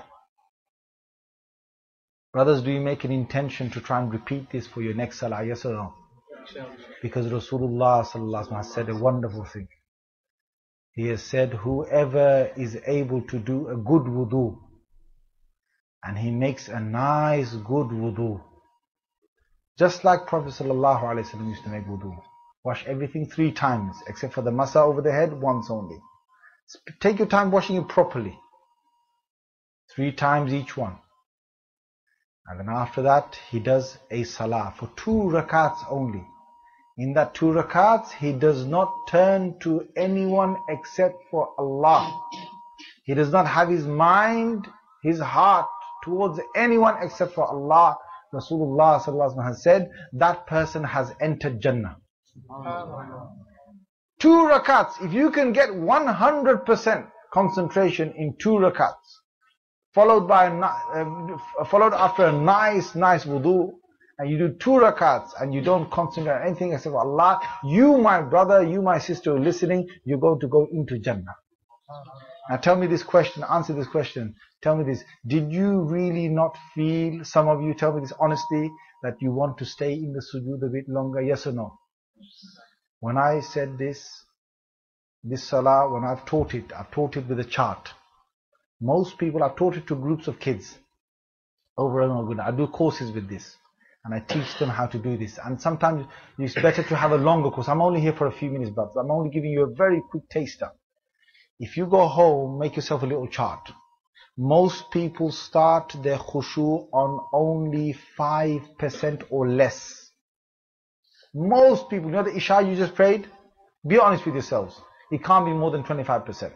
Brothers, do you make an intention to try and repeat this for your next salah? Yes or no? Because Rasulullah sallallahu alaihi wasallam has said a wonderful thing. He has said, whoever is able to do a good wudu, and he makes a nice good wudu, just like Prophet sallallahu alaihi wasallam used to make wudu. Wash everything three times, except for the masa over the head, once only. Take your time washing it properly. Three times each one. And then after that, he does a salah for two rakats only. In that two rakats, he does not turn to anyone except for Allah. He does not have his mind, his heart towards anyone except for Allah. Rasulullah sallallahu alaihi wasallam has said, that person has entered Jannah. Two rakats, if you can get one hundred percent concentration in two rakats, followed by a, uh, followed after a nice, nice wudu, and you do two rakats and you don't concentrate on anything except for Allah, you, my brother, you, my sister listening, you're going to go into Jannah. Now tell me this question, answer this question. Tell me this, did you really not feel, some of you tell me this honestly, that you want to stay in the sujood a bit longer, yes or no? When I said this, this salah, when I've taught it, I've taught it with a chart. Most people, I've taught it to groups of kids over and over again. I do courses with this. And I teach them how to do this. And sometimes it's better to have a longer course. I'm only here for a few minutes, but I'm only giving you a very quick taster. If you go home, make yourself a little chart. Most people start their khushu on only five percent or less. Most people, you know the Isha you just prayed? Be honest with yourselves. It can't be more than twenty-five percent.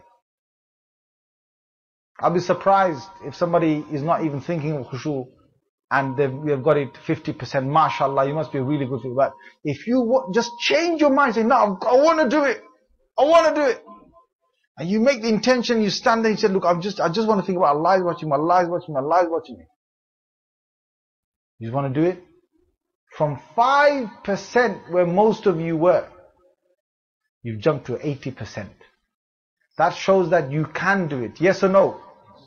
I'll be surprised if somebody is not even thinking of khushu and they've, they've got it fifty percent. MashaAllah, you must be a really good for that. If you just change your mind, say, no, I want to do it. I want to do it. And you make the intention, you stand there and say, look, I'm just, I just want to think about Allah is watching me, Allah is watching me, Allah is watching me. You just want to do it? From five percent where most of you were, you've jumped to eighty percent. That shows that you can do it. Yes or no?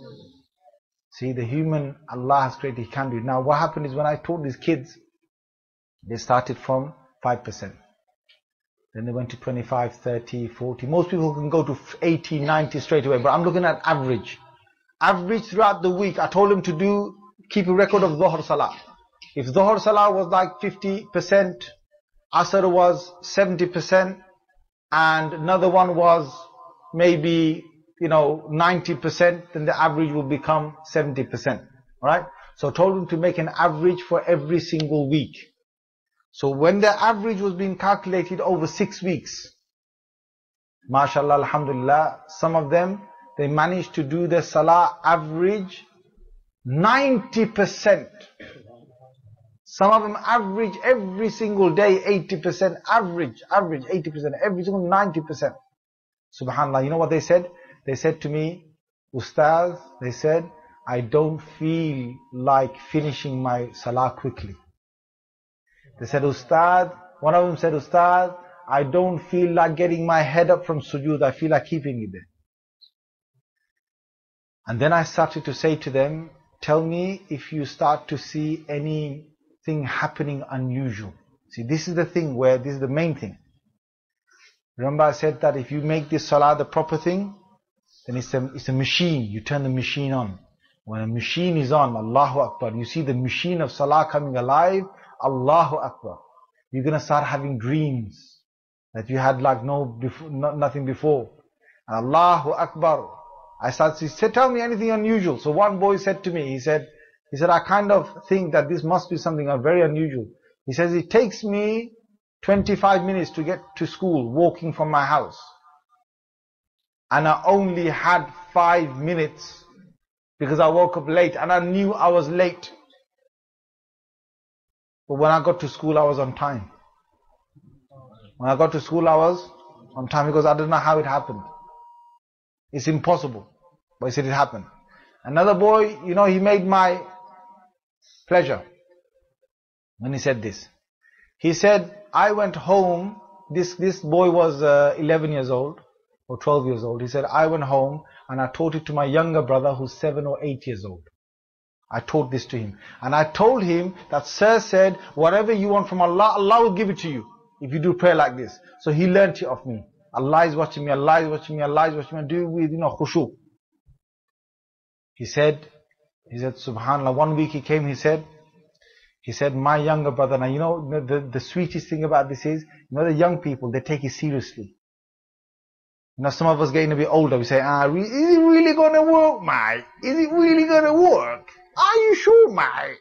See, the human Allah has created, He can do it. Now what happened is when I taught these kids, they started from five percent. Then they went to twenty-five, thirty, forty. Most people can go to eighty, ninety straight away. But I'm looking at average. Average throughout the week. I told them to do, keep a record of Dhuhr Salah. If Dhuhr Salah was like fifty percent, Asr was seventy percent, and another one was maybe, you know, ninety percent, then the average will become seventy percent. Alright? So I told them to make an average for every single week. So when the average was being calculated over six weeks, MashaAllah, Alhamdulillah, some of them, they managed to do their salah average ninety percent. Some of them average every single day eighty percent, average, average eighty percent, every single ninety percent. Subhanallah, you know what they said? They said to me, Ustaz, they said, I don't feel like finishing my salah quickly. They said, Ustad, one of them said, Ustad, I don't feel like getting my head up from sujood. I feel like keeping it there. And then I started to say to them, tell me if you start to see anything happening unusual. See, this is the thing where, this is the main thing. Remember I said that if you make this salah the proper thing, then it's a, it's a machine. You turn the machine on. When a machine is on, Allahu Akbar, you see the machine of salah coming alive, Allahu Akbar. You're going to start having dreams that you had like no, before, no nothing before. And Allahu Akbar. I started, he said, tell me anything unusual. So one boy said to me, he said, he said, I kind of think that this must be something very unusual. He says, it takes me twenty-five minutes to get to school walking from my house. And I only had five minutes because I woke up late and I knew I was late. But when I got to school, I was on time. When I got to school, I was on time because I don't know how it happened. It's impossible. But he said it happened. Another boy, you know, he made my pleasure when he said this. He said, I went home, this, this boy was uh, eleven years old or twelve years old. He said, I went home and I taught it to my younger brother who's seven or eight years old. I taught this to him. And I told him that Sir said, whatever you want from Allah, Allah will give it to you if you do prayer like this. So he learnt it off me. Allah is watching me, Allah is watching me, Allah is watching me. Do it with, you know, khushu. He said, he said, Subhanallah, one week he came, he said, he said, my younger brother, now you know, the, the, the sweetest thing about this is, you know, the young people, they take it seriously. You know, some of us getting a bit older, we say, ah, is it really going to work, mate? Is it really going to work? Are you sure, mate?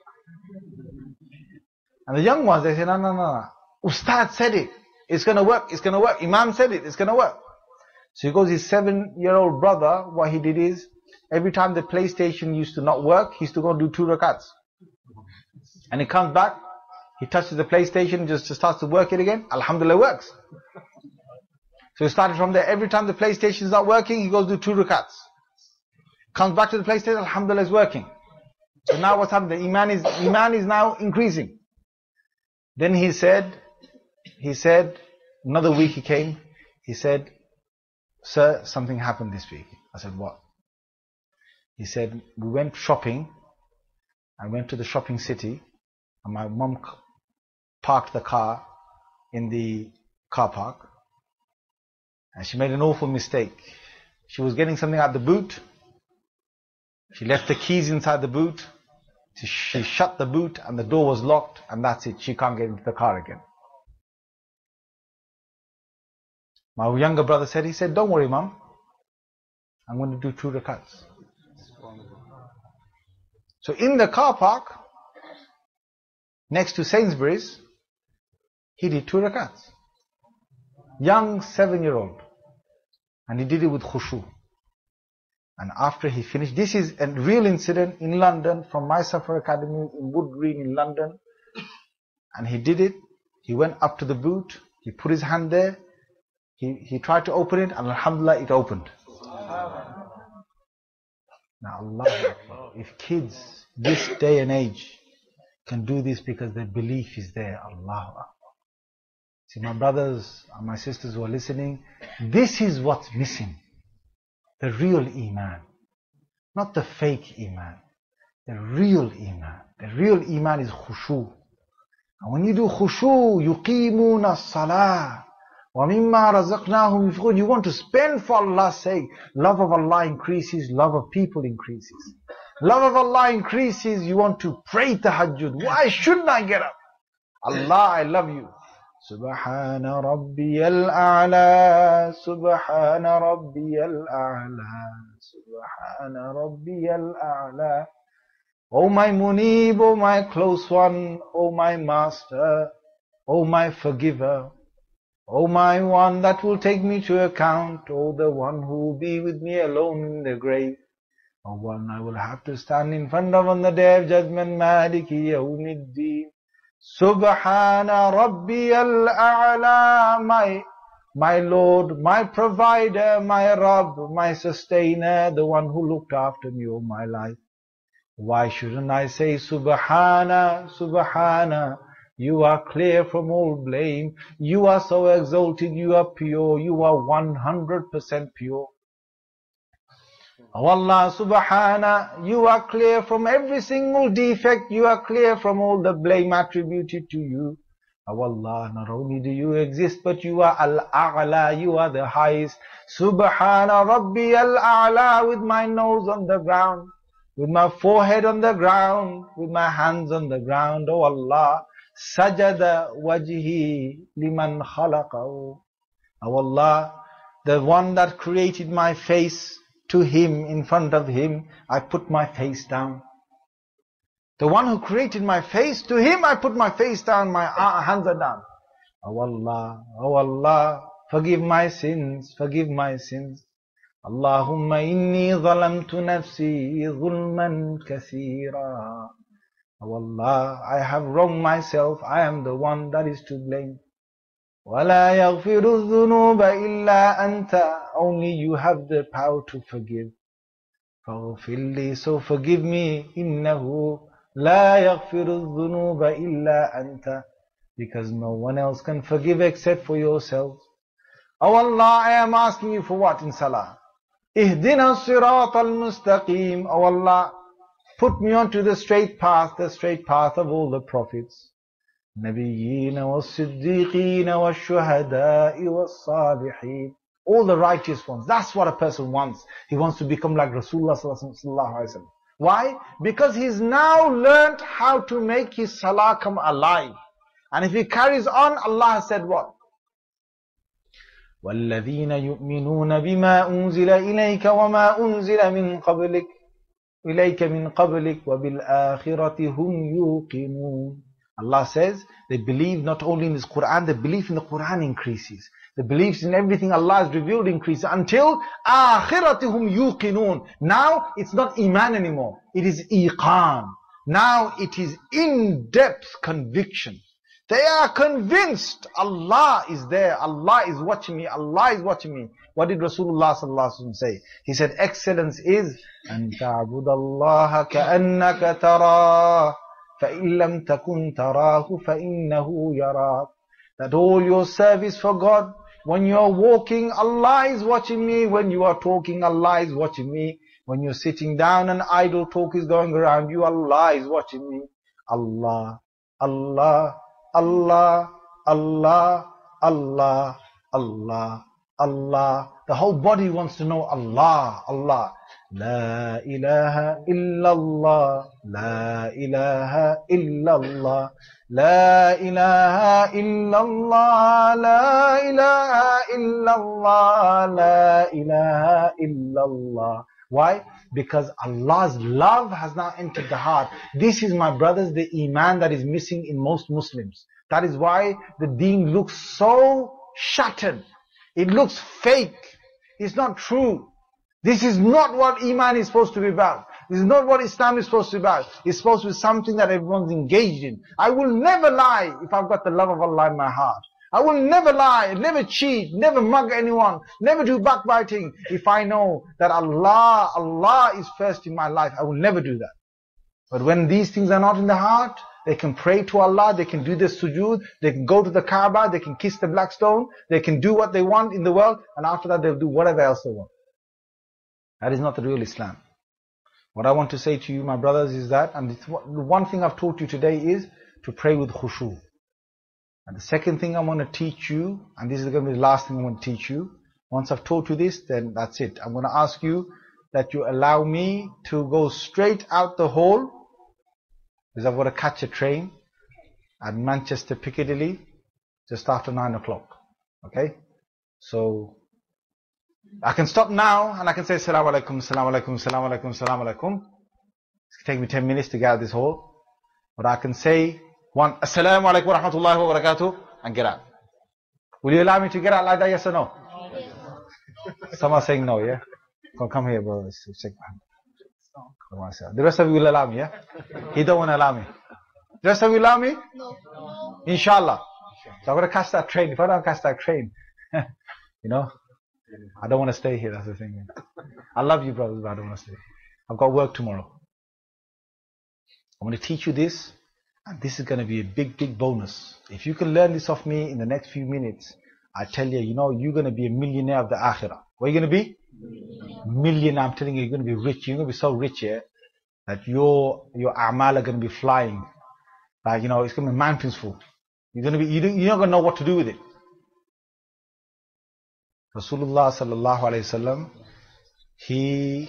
And the young ones, they say, no, no, no, no. Ustad said it. It's going to work. It's going to work. Imam said it. It's going to work. So he goes, his seven-year-old brother, what he did is, every time the PlayStation used to not work, he used to go and do two rakats. And he comes back, he touches the PlayStation, just starts to work it again. Alhamdulillah, it works. So he started from there. Every time the PlayStation is not working, he goes to do two rakats. Comes back to the PlayStation, Alhamdulillah, it's working. So now what's happening? The iman is, iman is now increasing. Then he said, he said, another week he came, he said, Sir, something happened this week. I said, what? He said, we went shopping. I went to the shopping city and my mum parked the car in the car park and she made an awful mistake. She was getting something out the boot. She left the keys inside the boot She shut the boot and the door was locked, and that's it. She can't get into the car again. My younger brother said, he said, don't worry, Mum. I'm going to do two rakats. So in the car park, next to Sainsbury's, he did two rakats. Young seven-year-old. And he did it with khushu. And after he finished, this is a real incident in London from my Safar Academy in Wood Green in London. And he did it. He went up to the boot. He put his hand there. He, he tried to open it, and alhamdulillah, it opened. Now Allah, if kids this day and age can do this because their belief is there, Allah. See, my brothers and my sisters who are listening, this is what's missing. The real Iman. Not the fake Iman. The real Iman. The real Iman is khushu. And when you do khushu, yuqimuna as-salah. وَمِمَّا رَزَقْنَاهُمْ يُنْفِقُونَ. You want to spend for Allah's sake. Love of Allah increases, love of people increases. Love of Allah increases, you want to pray tahajjud. Why shouldn't I get up? Allah, I love you. Subhana Rabbiyal A'la, Subhana Rabbiyal A'la, Subhana Rabbiyal A'la. O my Munib, O my close one, O my master, O my forgiver, O my one that will take me to account, O the one who will be with me alone in the grave, O one I will have to stand in front of on the day of judgment, Maliki Yawmiddin. Subhana Rabbiyal A'la, my, my Lord, my provider, my Rabb, my sustainer, the one who looked after me all my life. Why shouldn't I say Subhana, Subhana? You are clear from all blame. You are so exalted, you are pure, you are one hundred percent pure. Oh Allah Subhana, you are clear from every single defect, you are clear from all the blame attributed to you. Oh Allah, not only do you exist, but you are Al-A'la, you are the highest. Subhana Rabbi Al-A'la, with my nose on the ground, with my forehead on the ground, with my hands on the ground. Oh Allah, Sajada wajhi liman khalaqahu. Oh Allah, the one that created my face, to him, in front of him, I put my face down. The one who created my face, to him I put my face down, my hands are down. Oh Allah, oh Allah, forgive my sins, forgive my sins. Allahumma inni zalamtu nafsi zulman kaseera. Oh Allah, I have wronged myself, I am the one that is to blame. وَلَا يَغْفِرُ الذُّنُوبَ إِلَّا أَنْتَ. Only you have the power to forgive. فَغْفِرْ لِي, so forgive me. إِنَّهُ لَا يَغْفِرُ الذُّنُوبَ إِلَّا أَنْتَ. Because no one else can forgive except for yourself. Oh Allah, I am asking you for what in Salah? اهْدِنَا الصِّرَاطَ الْمُسْتَقِيمِ. Oh Allah, put me onto the straight path, the straight path of all the prophets. نبيين والصديقين والشهداء والصالحين. All the righteous ones. That's what a person wants. He wants to become like Rasulullah sallallahu alaihi wasallam. Why? Because he's now learned how to make his salah come alive. And if he carries on, Allah has said what? وَالَّذِينَ يُؤْمِنُونَ بِمَا أُنزِلَ إِلَيْكَ وَمَا أُنزِلَ مِن قَبْلِكَ إِلَيْكَ مِن قَبْلِكَ وَبِالْآخِرَةِ هُمْ يُوقِنُونَ. Allah says, they believe not only in this Quran, the belief in the Quran increases. The beliefs in everything Allah has revealed increases until akhiratihum yuqinun. Now it's not iman anymore. It is iqan. Now it is in-depth conviction. They are convinced Allah is there. Allah is watching me. Allah is watching me. What did Rasulullah sallallahu alaihi wasallam say? He said, excellence is an ta'budallaha ka'annaka tarah. فَإِن لَمْ تَكُنْ تَرَاهُ فَإِنَّهُ يَرَاكَ. That all your service for God, when you are walking, Allah is watching me. When you are talking, Allah is watching me. When you're sitting down and idle talk is going around you, Allah is watching me. Allah, Allah, Allah, Allah, Allah, Allah, Allah. The whole body wants to know Allah, Allah. La ilaha illallah, la ilaha illallah, la ilaha illallah, la ilaha illallah, la ilaha illallah. Why? Because Allah's love has now entered the heart. This is, my brothers, the iman that is missing in most Muslims. That is why the deen looks so shattered. It looks fake. It's not true. This is not what iman is supposed to be about. This is not what Islam is supposed to be about. It's supposed to be something that everyone's engaged in. I will never lie if I've got the love of Allah in my heart. I will never lie, never cheat, never mug anyone, never do backbiting. If I know that Allah, Allah is first in my life, I will never do that. But when these things are not in the heart, they can pray to Allah, they can do the sujood, they can go to the Kaaba, they can kiss the black stone, they can do what they want in the world, and after that they'll do whatever else they want. That is not the real Islam. What I want to say to you, my brothers, is that, and it's one thing I've taught you today is to pray with khushu. And the second thing I want to teach you, and this is going to be the last thing I want to teach you, once I've taught you this, then that's it. I'm going to ask you that you allow me to go straight out the hall, because I've got to catch a train at Manchester Piccadilly just after nine o'clock. Okay? So I can stop now and I can say Assalamu alaikum, Assalamu alaikum, Assalamu alaikum, Assalamu alaikum. It's going to take me ten minutes to get out of this hall. But I can say one Assalamu alaikum wa rahmatullahi wa barakatuh and get out. Will you allow me to get out like that, yes or no? Yes. Some are saying no, yeah? Come, come here, bro. Let's check my hand. The rest of you will allow me, yeah? He don't want to allow me. The rest of you allow me? No. no. Inshallah. So I'm going to catch that train. If I don't catch that train, you know, I don't want to stay here, that's the thing. I love you, brothers, but I don't want to stay. I've got work tomorrow. I'm going to teach you this, and this is going to be a big, big bonus. If you can learn this off me in the next few minutes, I tell you, you know, you're going to be a millionaire of the akhirah. What are you going to be? Millionaire. I'm telling you, you're going to be rich. You're going to be so rich here that your your a'mal are going to be flying. Like, you know, it's going to be mountains full. You're going to be, you don't, you're not going to know what to do with it. Rasulullah sallallahu alayhi wasallam, he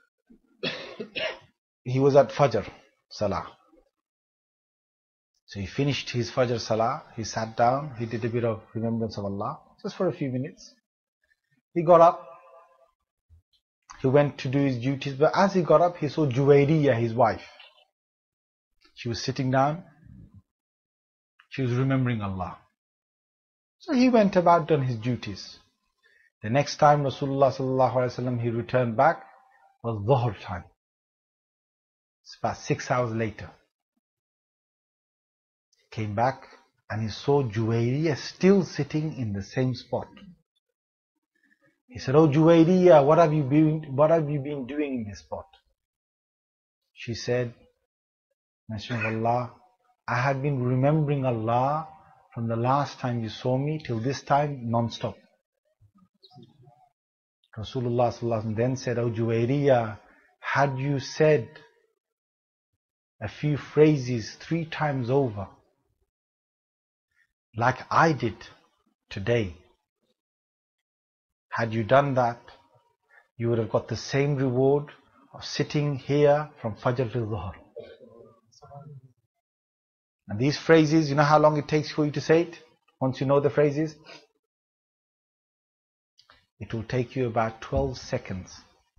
he was at Fajr Salah. So he finished his Fajr Salah, he sat down, he did a bit of remembrance of Allah, just for a few minutes. He got up, he went to do his duties, but as he got up, he saw Juwayriyah, his wife. She was sitting down, she was remembering Allah. So he went about doing his duties. The next time Rasulullah sallallahu alaihi wasallam he returned back was Dhuhr time. It's about six hours later. He came back and he saw Juwayriyah still sitting in the same spot. He said, "Oh Juwayriyah, what have you been what have you been doing in this spot?" She said, "Messenger of Allah, I had been remembering Allah from the last time you saw me till this time non-stop." Rasulullah sallallahu alaihi wasallam then said, "Oh Juwayriyah, had you said a few phrases three times over, like I did today, had you done that, you would have got the same reward of sitting here from Fajr till Dhuhr." And these phrases, you know how long it takes for you to say it? Once you know the phrases? It will take you about twelve seconds.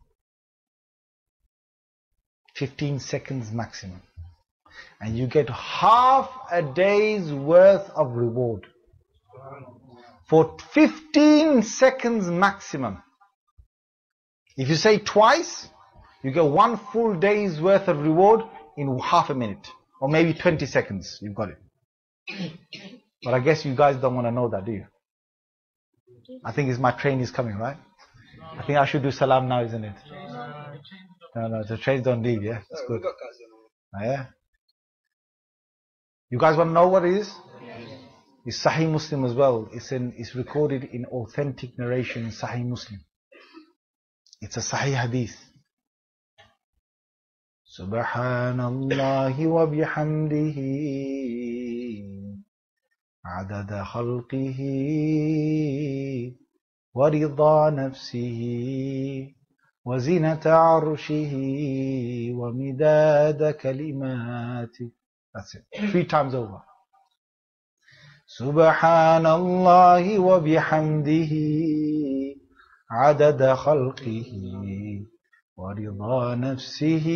fifteen seconds maximum. And you get half a day's worth of reward. For fifteen seconds maximum. If you say twice, you get one full day's worth of reward in half a minute. Or maybe twenty seconds, you've got it. But I guess you guys don't want to know that, do you? I think it's my train is coming, right? I think I should do salam now, isn't it? No, no, the trains don't leave, yeah? That's good. Oh, yeah? You guys want to know what it is? It's Sahih Muslim as well. It's, in, it's recorded in authentic narration in Sahih Muslim. It's a Sahih Hadith. Subhanallahi wa bihamdihi عدد خلقه ورضا نفسه وزنة عرشه ومداد كلماته. That's it. Three times over. سبحان الله وبحمده عدد خلقه ورضا نفسه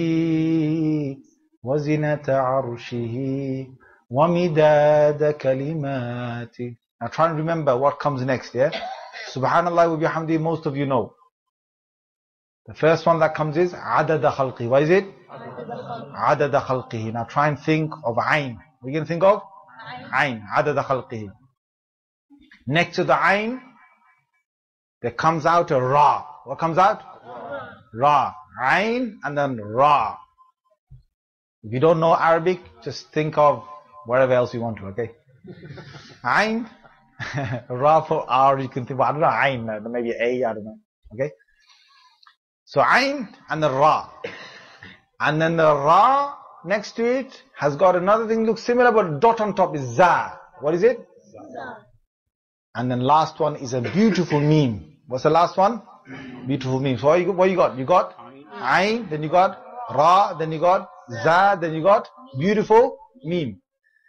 وزنة عرشه ومداد كلماته. Now try and remember what comes next, yeah? Subhanallah wa bihamdi, most of you know. The first one that comes is adada khalqi. What is it? Adada khalqihi. Now try and think of ayn. We can think of ayn. Adada khalqihi. Next to the ayn, there comes out a ra. What comes out? Ra. Ayn and then ra. If you don't know Arabic, just think of whatever else you want to, okay? Ayn. Ra for R, you can think of, I don't know, ayn, maybe A, I don't know, okay? So ayn and the ra. And then the ra next to it has got another thing looks similar, but dot on top is za. What is it? Za. And then last one is a beautiful meme. What's the last one? Beautiful meme. So what you, what you got? You got ayn, then you got ra, then you got za, then you got beautiful meme.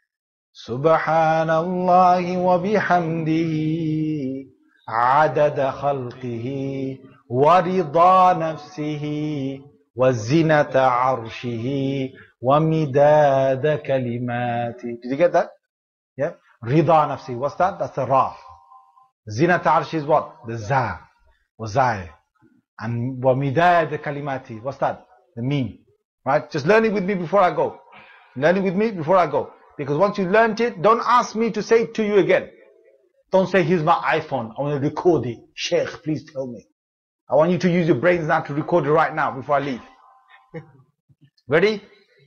Subhanallahi wa bihamdihi adada khalqihi wa rida nafsihi wa zinata arshihi wa midada kalimati. Did you get that? Yeah. Rida nafsihi. What's that? That's the ra. Zinata arshi is what? The za. Wa zai. And wa midada kalimati. What's that? The meme. Right? Just learn it with me before I go. Learn it with me before I go. Because once you learned it, don't ask me to say it to you again. Don't say, here's my iPhone, I want to record it. Sheikh, please tell me. I want you to use your brains now to record it right now before I leave. Ready?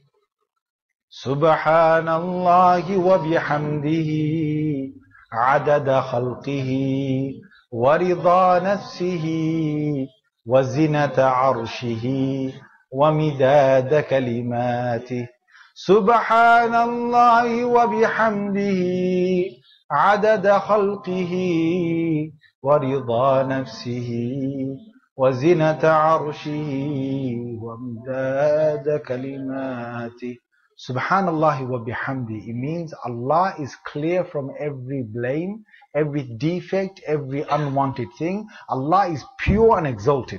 Subhanallahi wa bihamdihi adada khalqihi wa rida nafsihi wa zinata arshihi wa midada kalimati. Subhanallahi wa bihamdihi adada khalqihi wa rida nafsihi wa zinata arshihi wa midada kalimati. Subhanallahi wa bihamdi. It means Allah is clear from every blame, every defect, every unwanted thing. Allah is pure and exalted.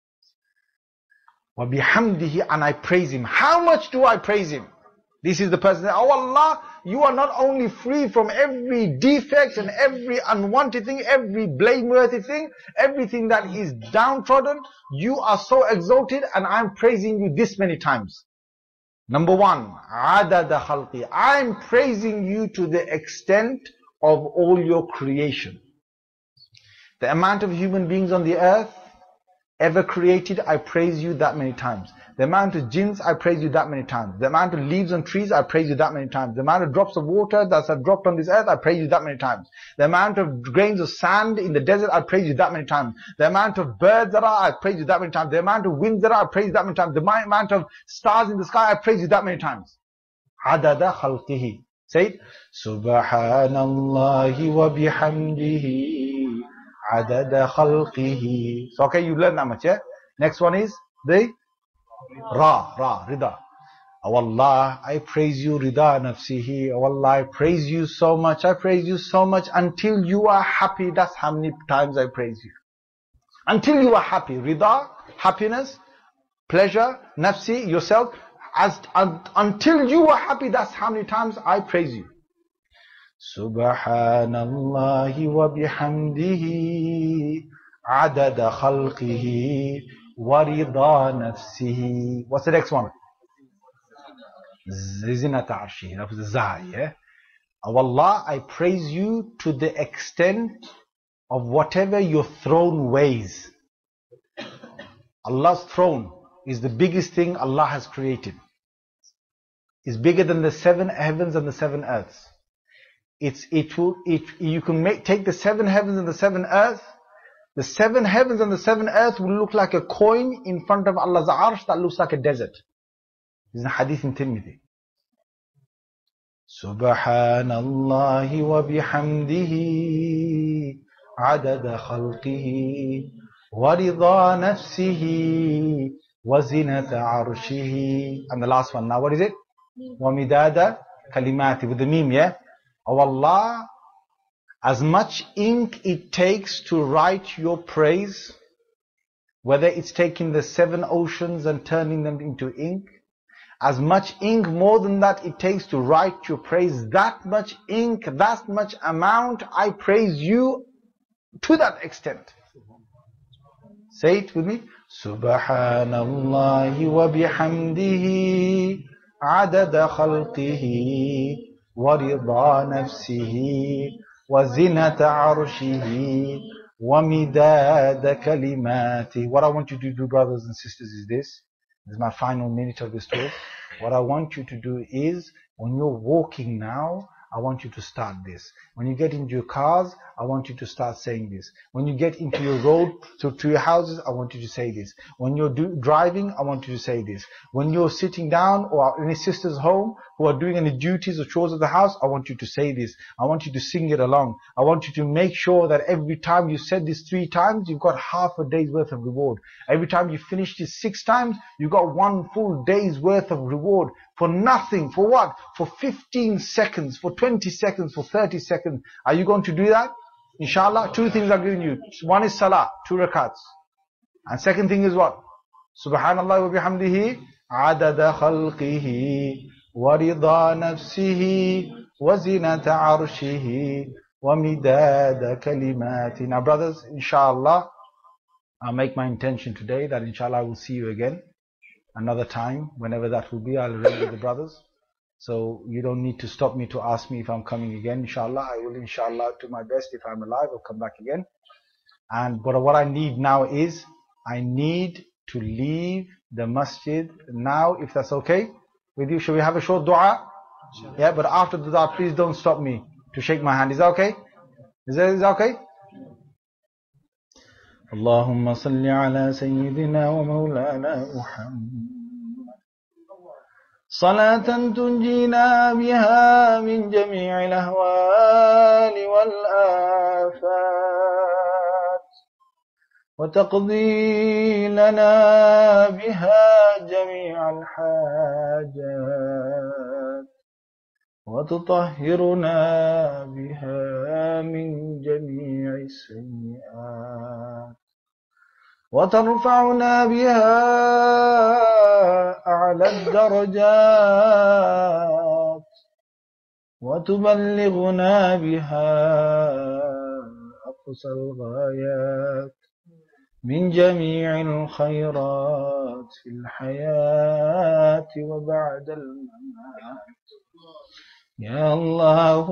Wa bihamdihi, and I praise Him. How much do I praise Him? This is the person that, oh Allah, you are not only free from every defect and every unwanted thing, every blameworthy thing, everything that is downtrodden, you are so exalted, and I'm praising you this many times. Number one, adada khalqi. I'm praising you to the extent of all your creation. The amount of human beings on the earth ever created, I praise you that many times. The amount of jinns, I praise you that many times. The amount of leaves on trees, I praise you that many times. The amount of drops of water that are dropped on this earth, I praise you that many times. The amount of grains of sand in the desert, I praise you that many times. The amount of birds that are, I praise you that many times. The amount of winds that are, I praise you that many times. The amount of stars in the sky, I praise you that many times. Adada khalqihi. Say it. Subhanallahi wa bihamdihi adada khalqihi. So okay, you learn that much, yeah? Next one is the Ra, Ra, Rida. Oh Allah, I praise you, Rida nafsihi. Oh Allah, I praise you so much. I praise you so much until you are happy. That's how many times I praise you. Until you are happy. Rida, happiness, pleasure, nafsi, yourself. As un, Until you are happy, that's how many times I praise you. Subhanallahi wa bihamdihi adada khalqihi wa rida nafsihi. What's the next one? Zinata arshihi. That was the za, yeah? Oh Allah, I praise you to the extent of whatever your throne weighs. Allah's throne is the biggest thing Allah has created. It's bigger than the seven heavens and the seven earths. It's, it will, it, you can make, take the seven heavens and the seven earths. The seven heavens and the seven earths will look like a coin in front of Allah's arsh that looks like a desert. This is a hadith in Tirmidhi. Subhanallahi wa bihamdihi عدد خلقه ورضا نفسه وزنة عرشه. And the last one now, what is it? ومداد كلماته, with the meme, yeah? Oh Allah, as much ink it takes to write your praise, whether it's taking the seven oceans and turning them into ink, as much ink, more than that, it takes to write your praise, that much ink, that much amount, I praise you to that extent. Say it with me. Subhanallah wa bihamdihi adada khalqihi wa rida nafsihi wa zinata arshihi wa midada kalimati. What I want you to do, brothers and sisters, is this. This is my final minute of this talk. What I want you to do is, when you're walking now, I want you to start this. When you get into your cars, I want you to start saying this. When you get into your road, to, to your houses, I want you to say this. When you're do, driving, I want you to say this. When you're sitting down or any sister's home who are doing any duties or chores of the house, I want you to say this. I want you to sing it along. I want you to make sure that every time you said this three times, you've got half a day's worth of reward. Every time you finish this six times, you got one full day's worth of reward. For nothing. For what? For fifteen seconds, for twenty seconds, for thirty seconds. Are you going to do that? Inshallah, two things I'm giving you. One is salah, two rakats. And second thing is what? Subhanallah wa bihamdihi adada khalqihi wa rida nafsihi wa zinata arshihi wa midada kalimati. Now brothers, inshallah, I'll make my intention today that inshallah I will see you again another time, whenever that will be. I'll arrange with the brothers. So you don't need to stop me to ask me if I'm coming again. Inshallah, I will inshallah do my best. If I'm alive, I'll come back again. And but what I need now is, I need to leave the masjid now, if that's okay with you. Shall we have a short dua? Sure. Yeah, but after the dua, please don't stop me to shake my hand. Is that okay? Is that, is that okay? اللهم صل على سيدنا ومولانا محمد صلاة تنجينا بها من جميع الأهوال والآفات وتقضي لنا بها جميع الحاجات وتطهرنا بها من جميع السيئات وترفعنا بها أعلى الدرجات وتبلغنا بها أقصى الغايات من جميع الخيرات في الحياة وبعد الممات. يا الله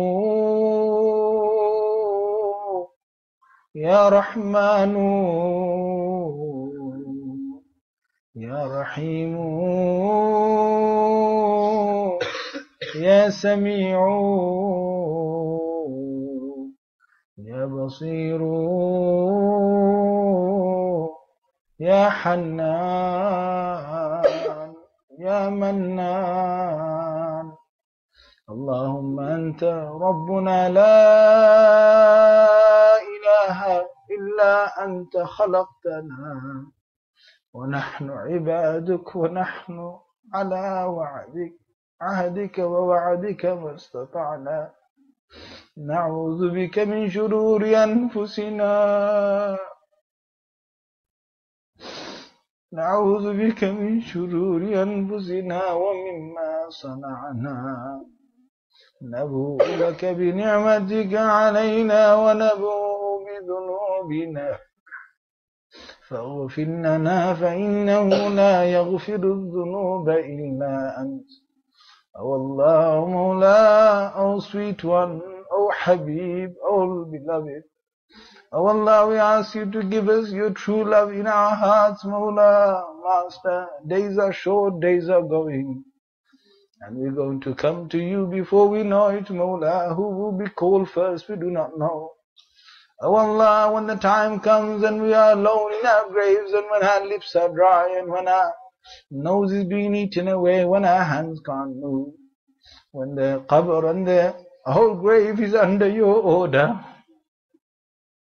يا رحمن يا رحيم يا سميع يا بصير يا حنان يا منان. اللهم أنت ربنا لا إله إلا أنت خلقتنا ونحن عبادك ونحن على وعدك عهدك ووعدك ما استطعنا نعوذ بك من شرور أنفسنا نعوذ بك من شرور أنفسنا ومما صنعنا نبوء لك بنعمتك علينا ونبوء بذنوبنا فاغفر لنا فإنه لا يغفر الذنوب إلا أنت. Oh Allah, Mawla, oh sweet one, oh Habib, oh beloved. Oh Allah, we ask you to give us your true love in our hearts, Mawla, Master. Days are short, days are going. And we're going to come to you before we know it, Mawla. Who will be called first, we do not know. Oh Allah, when the time comes and we are alone in our graves, and when our lips are dry, and when our nose is being eaten away, when our hands can't move, when the qabr and the whole grave is under your order,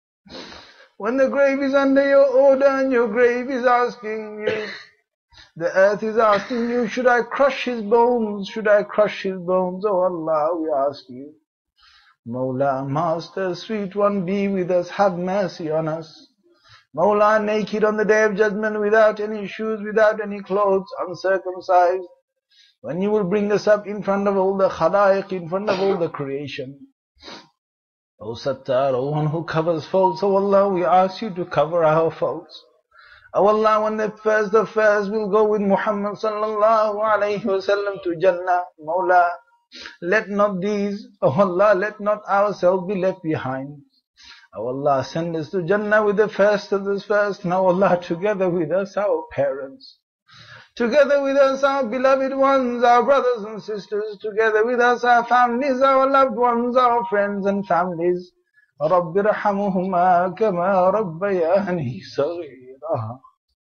When the grave is under your order and your grave is asking you, the earth is asking you, should I crush his bones? Should I crush his bones? Oh Allah, we ask you. Mawla, Master, sweet one, be with us, have mercy on us. Mawla, naked on the day of judgment, without any shoes, without any clothes, uncircumcised. When you will bring us up in front of all the khalaiq, in front of all the creation. O Sattar, O one who covers faults, O Allah, we ask you to cover our faults. O Allah, when the first the first will go with Muhammad sallallahu alayhi wasallam to Jannah, Mawla, let not these, O Allah, let not ourselves be left behind. O Allah, send us to Jannah with the first of this first. Now Allah, together with us, our parents. Together with us, our beloved ones, our brothers and sisters. Together with us, our families, our loved ones, our friends and families. رَبِّ رَحَمُهُمَا كَمَا رَبَّيَانِي صَغِيرًا.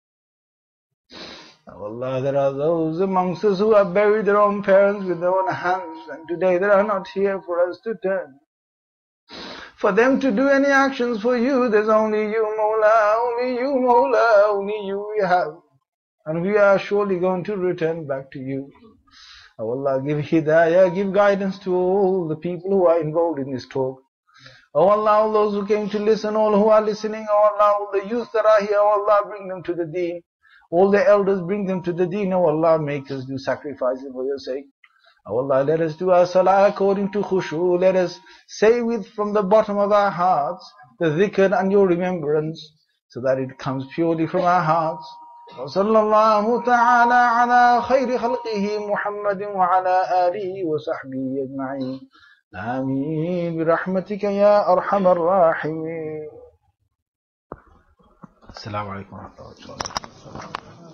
Oh Allah, there are those amongst us who have buried their own parents with their own hands, and today they are not here for us to turn. For them to do any actions for you, there's only you, Mawla, only you, Mawla, only you we have. And we are surely going to return back to you. Oh Allah, give hidayah, give guidance to all the people who are involved in this talk. Oh Allah, all those who came to listen, all who are listening, oh Allah, all the youth that are here, oh Allah, bring them to the deen. All the elders, bring them to the deen. Oh Allah, make us do sacrifices for your sake. Oh Allah, let us do our salah according to khushu. Let us say with from the bottom of our hearts the dhikr and your remembrance, so that it comes purely from our hearts. وصلى الله تعالى على خير خلقه محمد وعلى آله وصحبه أجمعين آمين برحمتك يا أرحم الراحمين. السلام عليكم ورحمة الله وبركاته.